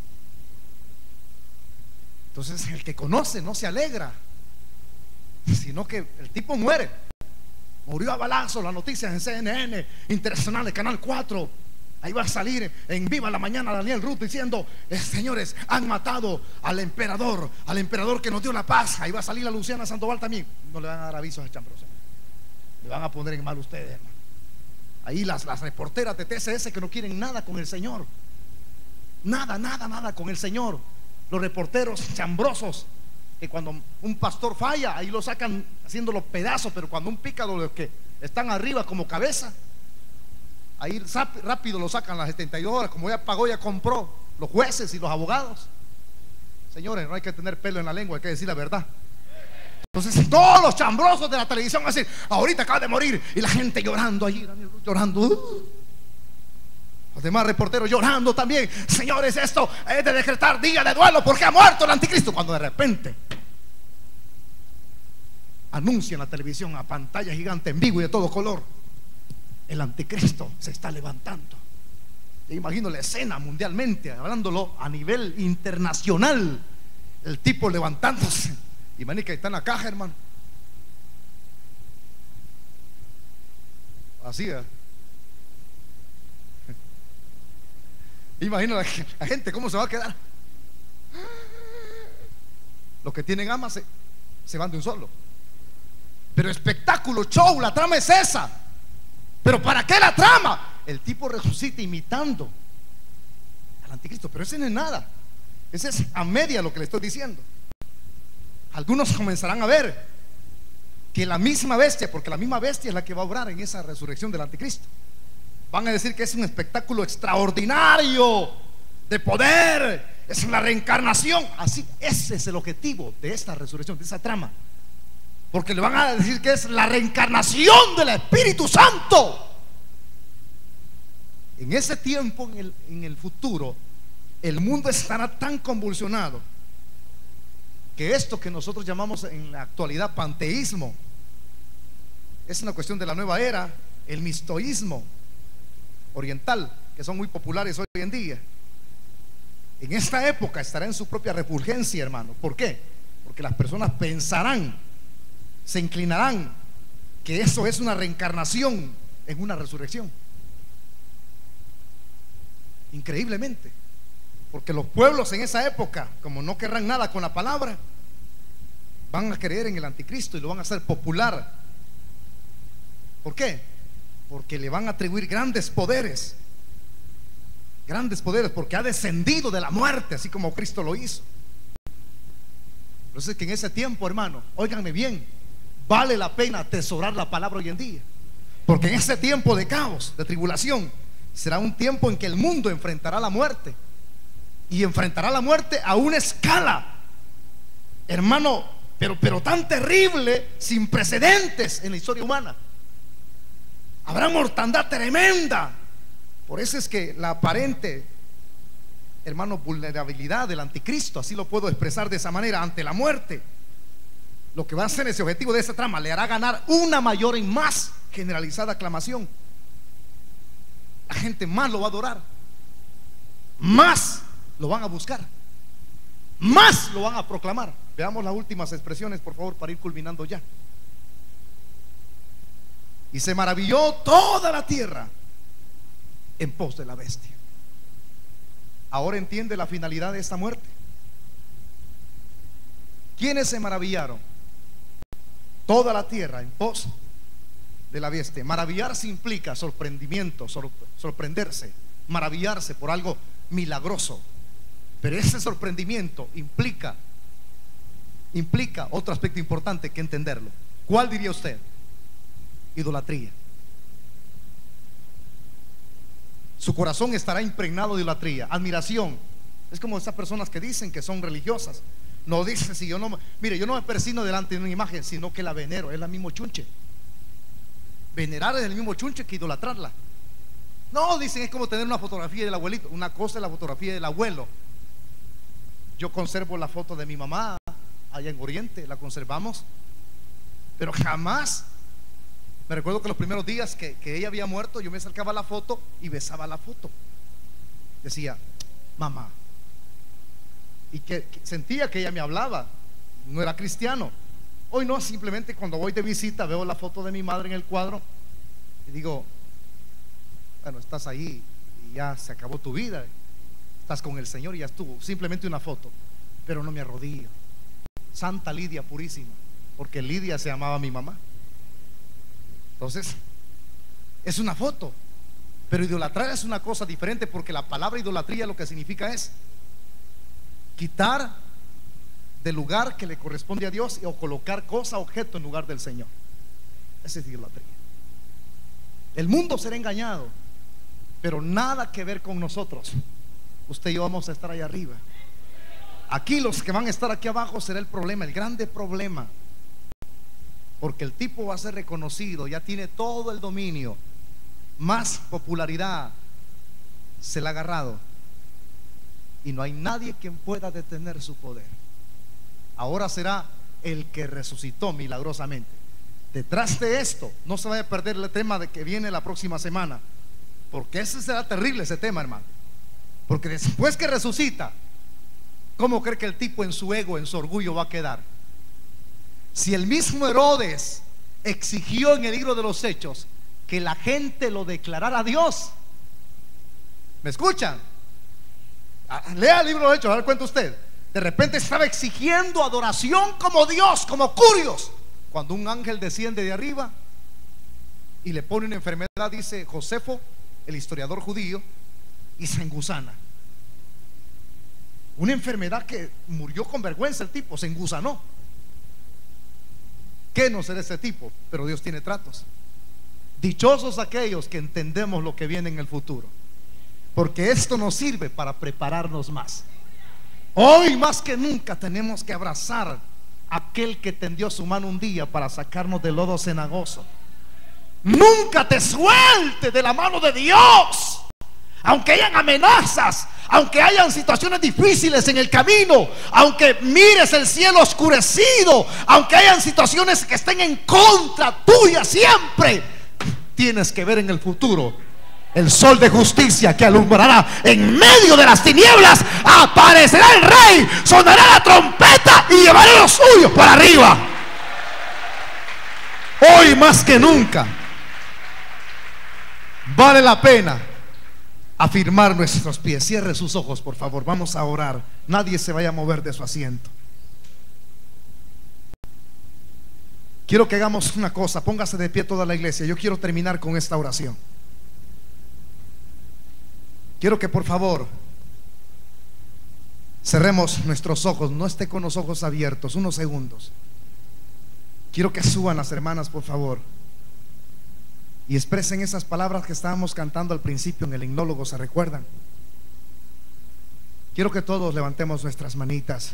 Entonces el que conoce no se alegra, sino que el tipo muere. Murió a balazo, las noticias en CNN, Internacional, Canal 4. Ahí va a salir en Viva la Mañana Daniel Ruth diciendo, señores, han matado al emperador que nos dio la paz. Ahí va a salir la Luciana Sandoval también. No le van a dar avisos a Chambrosa, le van a poner en mal ustedes, hermano. Ahí las reporteras de TCS que no quieren nada con el Señor. Nada con el Señor. Los reporteros chambrosos que cuando un pastor falla, ahí lo sacan haciéndolo pedazos. Pero cuando un pícaro, los que están arriba como cabeza, ahí rápido lo sacan las 72 horas. Como ya pagó, ya compró, los jueces y los abogados. Señores, no hay que tener pelo en la lengua, hay que decir la verdad. Entonces todos los chambrosos de la televisión van a decir, ahorita acaba de morir. Y la gente llorando allí, llorando. Los demás reporteros llorando también. Señores, esto es de decretar día de duelo porque ha muerto el anticristo. Cuando de repente anuncian en la televisión a pantalla gigante, en vivo y de todo color, el anticristo se está levantando. Yo imagino la escena mundialmente, hablándolo a nivel internacional, el tipo levantándose. Imagínate que está en la caja, hermano. Así, imagina la gente cómo se va a quedar. Los que tienen amas se van de un solo. Pero espectáculo, show, la trama es esa. ¿Pero para qué la trama? El tipo resucita imitando al anticristo. Pero ese no es nada. Ese es a media lo que le estoy diciendo. Algunos comenzarán a ver que la misma bestia, porque la misma bestia es la que va a obrar en esa resurrección del anticristo, van a decir que es un espectáculo extraordinario de poder, es la reencarnación. Así, ese es el objetivo de esta resurrección, de esa trama. Porque le van a decir que es la reencarnación del Espíritu Santo. En ese tiempo, en el futuro, el mundo estará tan convulsionado que esto que nosotros llamamos en la actualidad panteísmo es una cuestión de la nueva era, el mistoísmo oriental, que son muy populares hoy en día. En esta época estará en su propia refulgencia, hermano. ¿Por qué? Porque las personas pensarán, se inclinarán que eso es una reencarnación en una resurrección. Increíblemente. Porque los pueblos en esa época, como no querrán nada con la palabra, van a creer en el anticristo y lo van a hacer popular. ¿Por qué? Porque le van a atribuir grandes poderes. Grandes poderes, porque ha descendido de la muerte, así como Cristo lo hizo. Entonces que en ese tiempo, hermano, óiganme bien, vale la pena atesorar la palabra hoy en día. Porque en ese tiempo de caos, de tribulación, será un tiempo en que el mundo enfrentará la muerte. Y enfrentará la muerte a una escala, hermano, pero tan terrible, sin precedentes en la historia humana. Habrá mortandad tremenda. Por eso es que la aparente, hermano, vulnerabilidad del anticristo, así lo puedo expresar de esa manera, ante la muerte, lo que va a hacer ese objetivo de esa trama, le hará ganar una mayor y más generalizada aclamación. La gente más lo va a adorar, más lo van a buscar, más lo van a proclamar. Veamos las últimas expresiones, por favor, para ir culminando ya. Y se maravilló toda la tierra en pos de la bestia. Ahora entiende la finalidad de esta muerte. ¿Quiénes se maravillaron? Toda la tierra en pos de la bestia. Maravillarse implica sorprendimiento, sorprenderse, maravillarse por algo milagroso. Pero ese sorprendimiento implica otro aspecto importante que entenderlo. ¿Cuál diría usted? Idolatría. Su corazón estará impregnado de idolatría, admiración. Es como esas personas que dicen que son religiosas. No dicen, si yo no, mire, yo no me persino delante de una imagen, sino que la venero. Es la mismo chunche. Venerar es el mismo chunche que idolatrarla. No, dicen, es como tener una fotografía del abuelito. Una cosa es la fotografía del abuelo. Yo conservo la foto de mi mamá allá en Oriente, la conservamos, pero jamás, me recuerdo que los primeros días que ella había muerto, yo me acercaba a la foto y besaba la foto. Decía, mamá. Y que sentía que ella me hablaba. No era cristiano. Hoy no, simplemente cuando voy de visita veo la foto de mi madre en el cuadro y digo, bueno, estás ahí y ya se acabó tu vida, estás con el Señor y ya estuvo. Simplemente una foto, pero no me arrodillo. Santa Lidia purísima, porque Lidia se llamaba mi mamá. Entonces es una foto. Pero idolatrar es una cosa diferente, porque la palabra idolatría lo que significa es quitar del lugar que le corresponde a Dios o colocar cosa, objeto en lugar del Señor. Esa es idolatría. El mundo será engañado, pero nada que ver con nosotros. Usted y yo vamos a estar ahí arriba. Aquí los que van a estar aquí abajo será el problema, el grande problema, porque el tipo va a ser reconocido, ya tiene todo el dominio, más popularidad se le ha agarrado y no hay nadie quien pueda detener su poder. Ahora será el que resucitó milagrosamente. Detrás de esto no se vaya a perder el tema de que viene la próxima semana, porque ese será terrible, ese tema, hermano. Porque después que resucita, ¿cómo cree que el tipo en su ego, en su orgullo va a quedar? Si el mismo Herodes exigió en el libro de los Hechos que la gente lo declarara a Dios. ¿Me escuchan? Lea el libro de los Hechos, a ver, cuenta usted. De repente estaba exigiendo adoración como Dios, como Curios, cuando un ángel desciende de arriba y le pone una enfermedad, dice Josefo, el historiador judío, y se engusana. Una enfermedad que murió con vergüenza el tipo, se engusanó. ¿Qué no será ese tipo? Pero Dios tiene tratos. Dichosos aquellos que entendemos lo que viene en el futuro, porque esto nos sirve para prepararnos más. Hoy más que nunca tenemos que abrazar a aquel que tendió su mano un día para sacarnos del lodo cenagoso. Nunca te suelte de la mano de Dios, aunque hayan amenazas, aunque hayan situaciones difíciles en el camino, aunque mires el cielo oscurecido, aunque hayan situaciones que estén en contra tuya, siempre tienes que ver en el futuro el sol de justicia que alumbrará en medio de las tinieblas. Aparecerá el rey, sonará la trompeta y llevará los suyos para arriba. Hoy más que nunca vale la pena afirmar nuestros pies. Cierre sus ojos, por favor. Vamos a orar. Nadie se vaya a mover de su asiento. Quiero que hagamos una cosa. Póngase de pie toda la iglesia. Yo quiero terminar con esta oración. Quiero que por favor cerremos nuestros ojos. No esté con los ojos abiertos unos segundos. Quiero que suban las hermanas, por favor, y expresen esas palabras que estábamos cantando al principio en el himnólogo. ¿Se recuerdan? Quiero que todos levantemos nuestras manitas.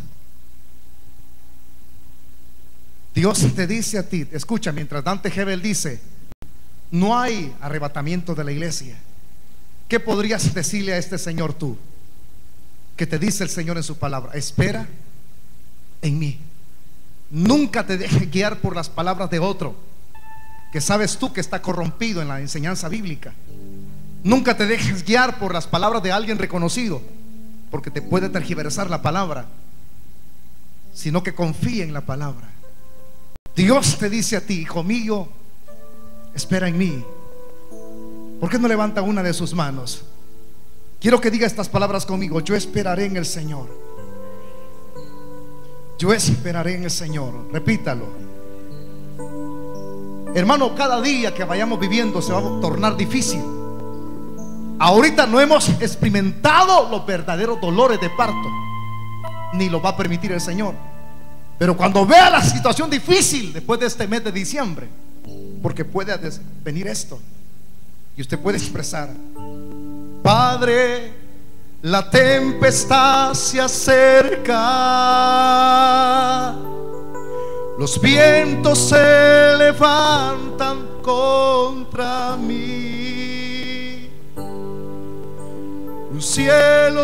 Dios te dice a ti, escucha, mientras Dante Gebel dice: no hay arrebatamiento de la iglesia. ¿Qué podrías decirle a este Señor tú? Que te dice el Señor en su palabra: espera en mí. Nunca te dejes guiar por las palabras de otro que sabes tú que está corrompido en la enseñanza bíblica. Nunca te dejes guiar por las palabras de alguien reconocido, porque te puede tergiversar la palabra, sino que confíe en la palabra. Dios te dice a ti: hijo mío, espera en mí. ¿Por qué no levanta una de sus manos? Quiero que diga estas palabras conmigo: yo esperaré en el Señor. Yo esperaré en el Señor. Repítalo. Hermano, cada día que vayamos viviendo se va a tornar difícil. Ahorita no hemos experimentado los verdaderos dolores de parto, ni lo va a permitir el Señor. Pero cuando vea la situación difícil después de este mes de diciembre, porque puede venir esto, y usted puede expresar: Padre, la tempestad se acerca, los vientos se levantan contra mí, un cielo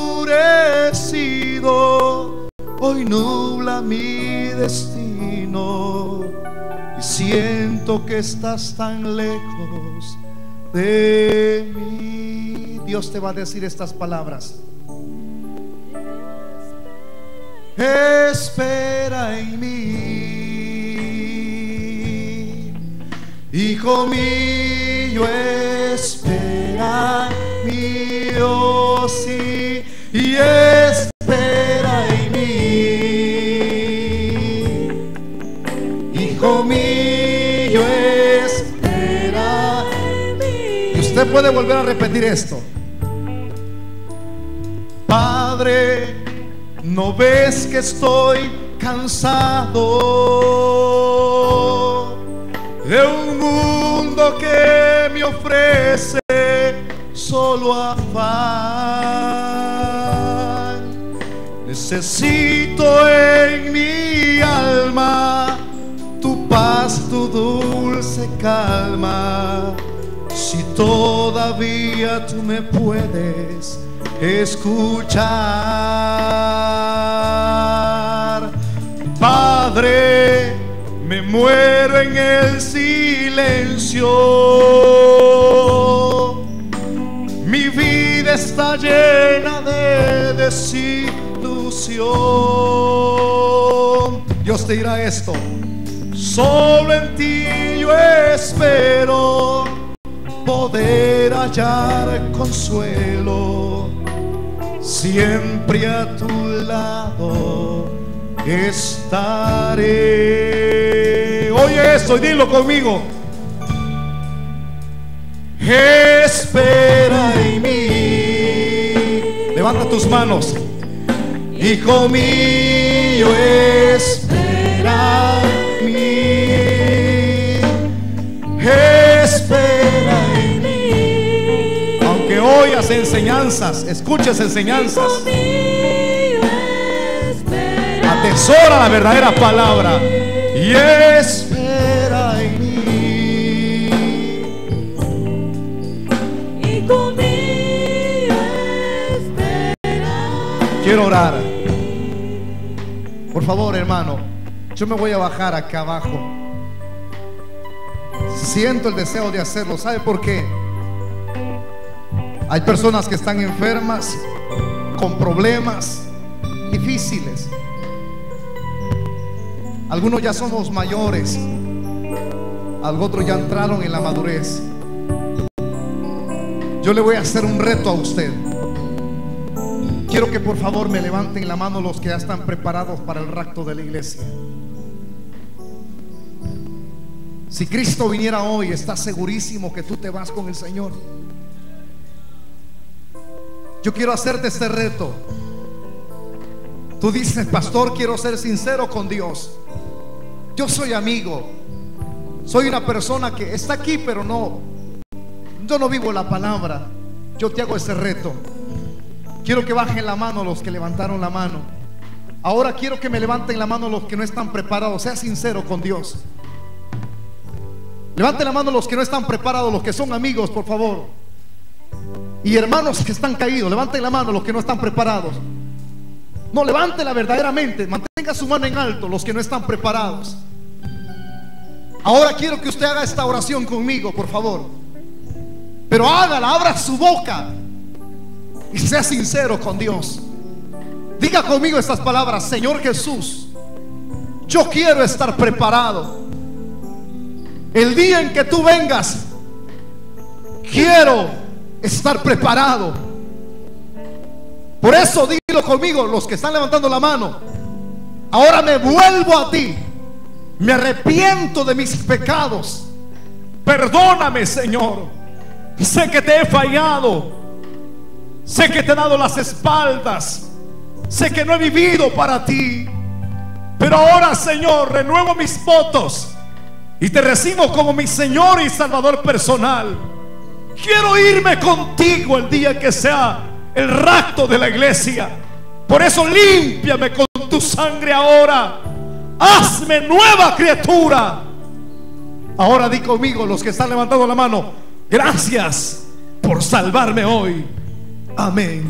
oscurecido hoy nubla mi destino, y siento que estás tan lejos de mí. Dios te va a decir estas palabras: espera en mí, hijo mío, espera en mí, oh sí, y espera en mí, hijo mío, espera en mí. Y usted puede volver a repetir esto: Padre, ¿no ves que estoy cansado de un mundo que me ofrece solo afán? Necesito en mi alma tu paz, tu dulce calma. Si todavía tú me puedes escuchar, Padre, me muero en el silencio. Mi vida está llena de desilusión. Dios te dirá esto: solo en ti yo espero poder hallar consuelo. siempre a tu lado estaré. Oye eso y dilo conmigo. Espera en mí. Levanta tus manos. Hijo mío, espera en mí. Espera en mí. Aunque oyas enseñanzas, escuches enseñanzas, atesora la verdadera palabra y espera en mí. Hijo mío, espera. Quiero orar. Por favor, hermano, yo me voy a bajar acá abajo. Siento el deseo de hacerlo. ¿Sabe por qué? Hay personas que están enfermas, con problemas difíciles. Algunos ya somos mayores, otros ya entraron en la madurez. Yo le voy a hacer un reto a usted. Quiero que por favor me levanten la mano los que ya están preparados para el rapto de la iglesia. Si Cristo viniera hoy, ¿estás segurísimo que tú te vas con el Señor? Yo quiero hacerte este reto. Tú dices, pastor, quiero ser sincero con Dios. Yo soy amigo, soy una persona que está aquí, pero yo no vivo la palabra. Yo te hago ese reto. Quiero que bajen la mano los que levantaron la mano. Ahora quiero que me levanten la mano los que no están preparados. Sea sincero con Dios. Levanten la mano los que no están preparados, los que son amigos, por favor. Y hermanos que están caídos, levanten la mano los que no están preparados. No, levántela verdaderamente. Mantenga su mano en alto los que no están preparados. Ahora quiero que usted haga esta oración conmigo, por favor. Pero hágala, abra su boca y sea sincero con Dios. Diga conmigo estas palabras: Señor Jesús, yo quiero estar preparado. El día en que tú vengas, quiero estar preparado. Por eso dilo conmigo, los que están levantando la mano: ahora me vuelvo a ti, me arrepiento de mis pecados. Perdóname, Señor. Sé que te he fallado, sé que te he dado las espaldas, sé que no he vivido para ti. Pero ahora, Señor, renuevo mis votos y te recibo como mi Señor y Salvador personal. Quiero irme contigo el día que sea el rapto de la iglesia. Por eso límpiame con tu sangre ahora. Hazme nueva criatura. Ahora di conmigo los que están levantando la mano: gracias por salvarme hoy. Amén.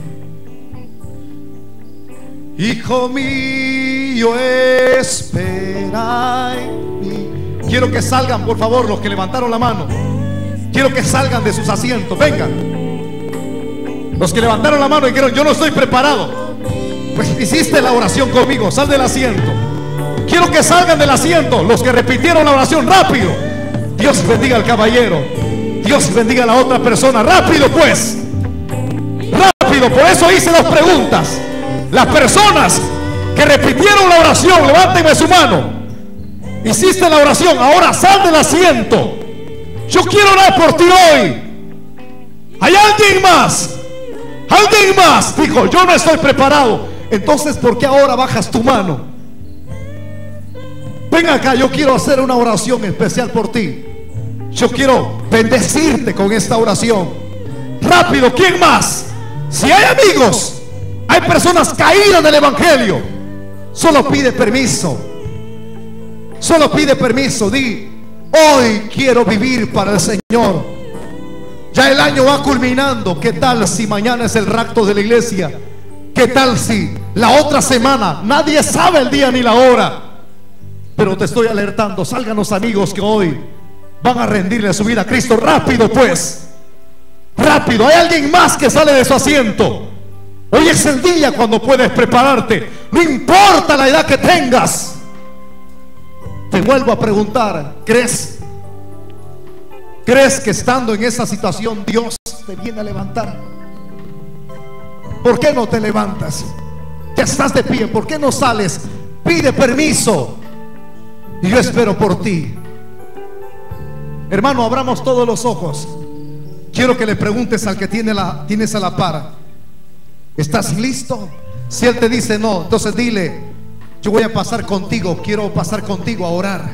Hijo mío, espera en mí. Quiero que salgan, por favor, los que levantaron la mano. Quiero que salgan de sus asientos. Vengan. Los que levantaron la mano y dijeron: yo no estoy preparado. Pues hiciste la oración conmigo. Sal del asiento. Quiero que salgan del asiento los que repitieron la oración. Rápido. Dios bendiga al caballero. Dios bendiga a la otra persona. Rápido pues. Rápido. Por eso hice dos preguntas. Las personas que repitieron la oración, levántenme su mano. Hiciste la oración, ahora sal del asiento. Yo quiero orar por ti hoy. ¿Hay alguien más? Alguien más dijo: yo no estoy preparado. Entonces, ¿por qué ahora bajas tu mano? Ven acá, yo quiero hacer una oración especial por ti. Yo quiero bendecirte con esta oración. Rápido, ¿quién más? Si hay amigos, hay personas caídas del evangelio, solo pide permiso. Solo pide permiso. Di: hoy quiero vivir para el Señor. Ya el año va culminando. ¿Qué tal si mañana es el rapto de la iglesia? ¿Qué tal si la otra semana? Nadie sabe el día ni la hora. Pero te estoy alertando: salgan los amigos que hoy van a rendirle su vida a Cristo. Rápido pues. Rápido. Hay alguien más que sale de su asiento. Hoy es el día cuando puedes prepararte. No importa la edad que tengas. Te vuelvo a preguntar: ¿crees que estando en esa situación Dios te viene a levantar? ¿Por qué no te levantas? Ya estás de pie, ¿por qué no sales? Pide permiso y yo espero por ti. Hermano, abramos todos los ojos. Quiero que le preguntes al que tienes a la par: ¿estás listo? Si él te dice no, entonces dile: yo voy a pasar contigo, quiero pasar contigo a orar.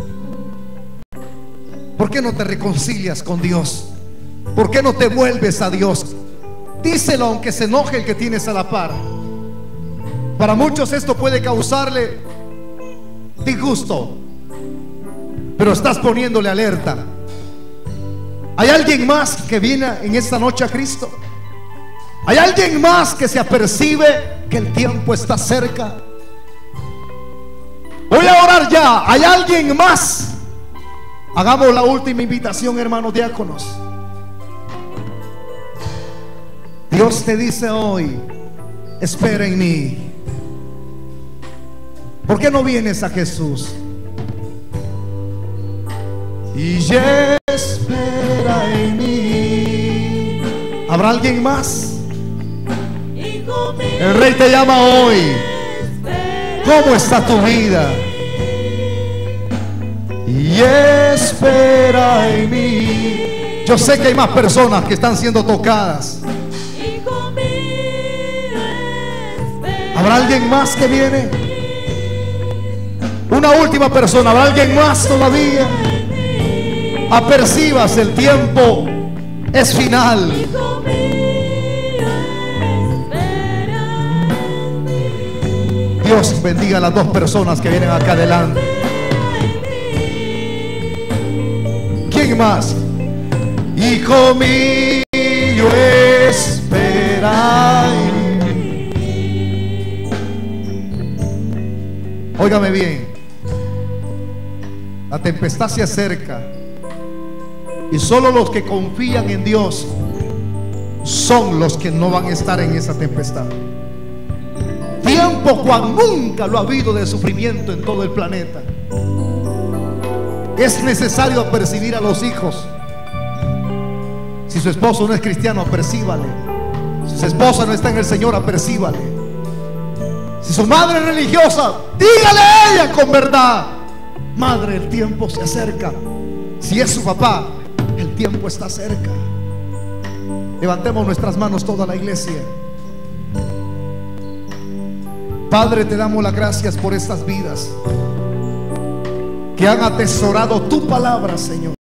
¿Por qué no te reconcilias con Dios? ¿Por qué no te vuelves a Dios? Díselo aunque se enoje el que tienes a la par. Para muchos esto puede causarle disgusto, pero estás poniéndole alerta. ¿Hay alguien más que viene en esta noche a Cristo? ¿Hay alguien más que se apercibe que el tiempo está cerca? Voy a orar ya. ¿Hay alguien más? Hagamos la última invitación, hermanos diáconos. Dios te dice hoy: espera en mí. ¿Por qué no vienes a Jesús? Y espera en mí. ¿Habrá alguien más? El Rey te llama hoy. ¿Cómo está tu vida? Y espera en mí. Yo sé que hay más personas que están siendo tocadas. ¿Habrá alguien más que viene? Una última persona. ¿Habrá alguien más todavía? Apercibas, el tiempo es final. Dios bendiga a las dos personas que vienen acá adelante. ¿Quién más? Hijo mío, espera. Óigame bien, la tempestad se acerca y solo los que confían en Dios son los que no van a estar en esa tempestad. Tiempo cual nunca lo ha habido de sufrimiento en todo el planeta. Es necesario apercibir a los hijos. Si su esposo no es cristiano, apercíbale. Si su esposa no está en el Señor, apercíbale. Si su madre es religiosa, dígale a ella con verdad: madre, el tiempo se acerca. Si es su papá, el tiempo está cerca. Levantemos nuestras manos toda la iglesia. Padre, te damos las gracias por estas vidas que han atesorado tu palabra, Señor.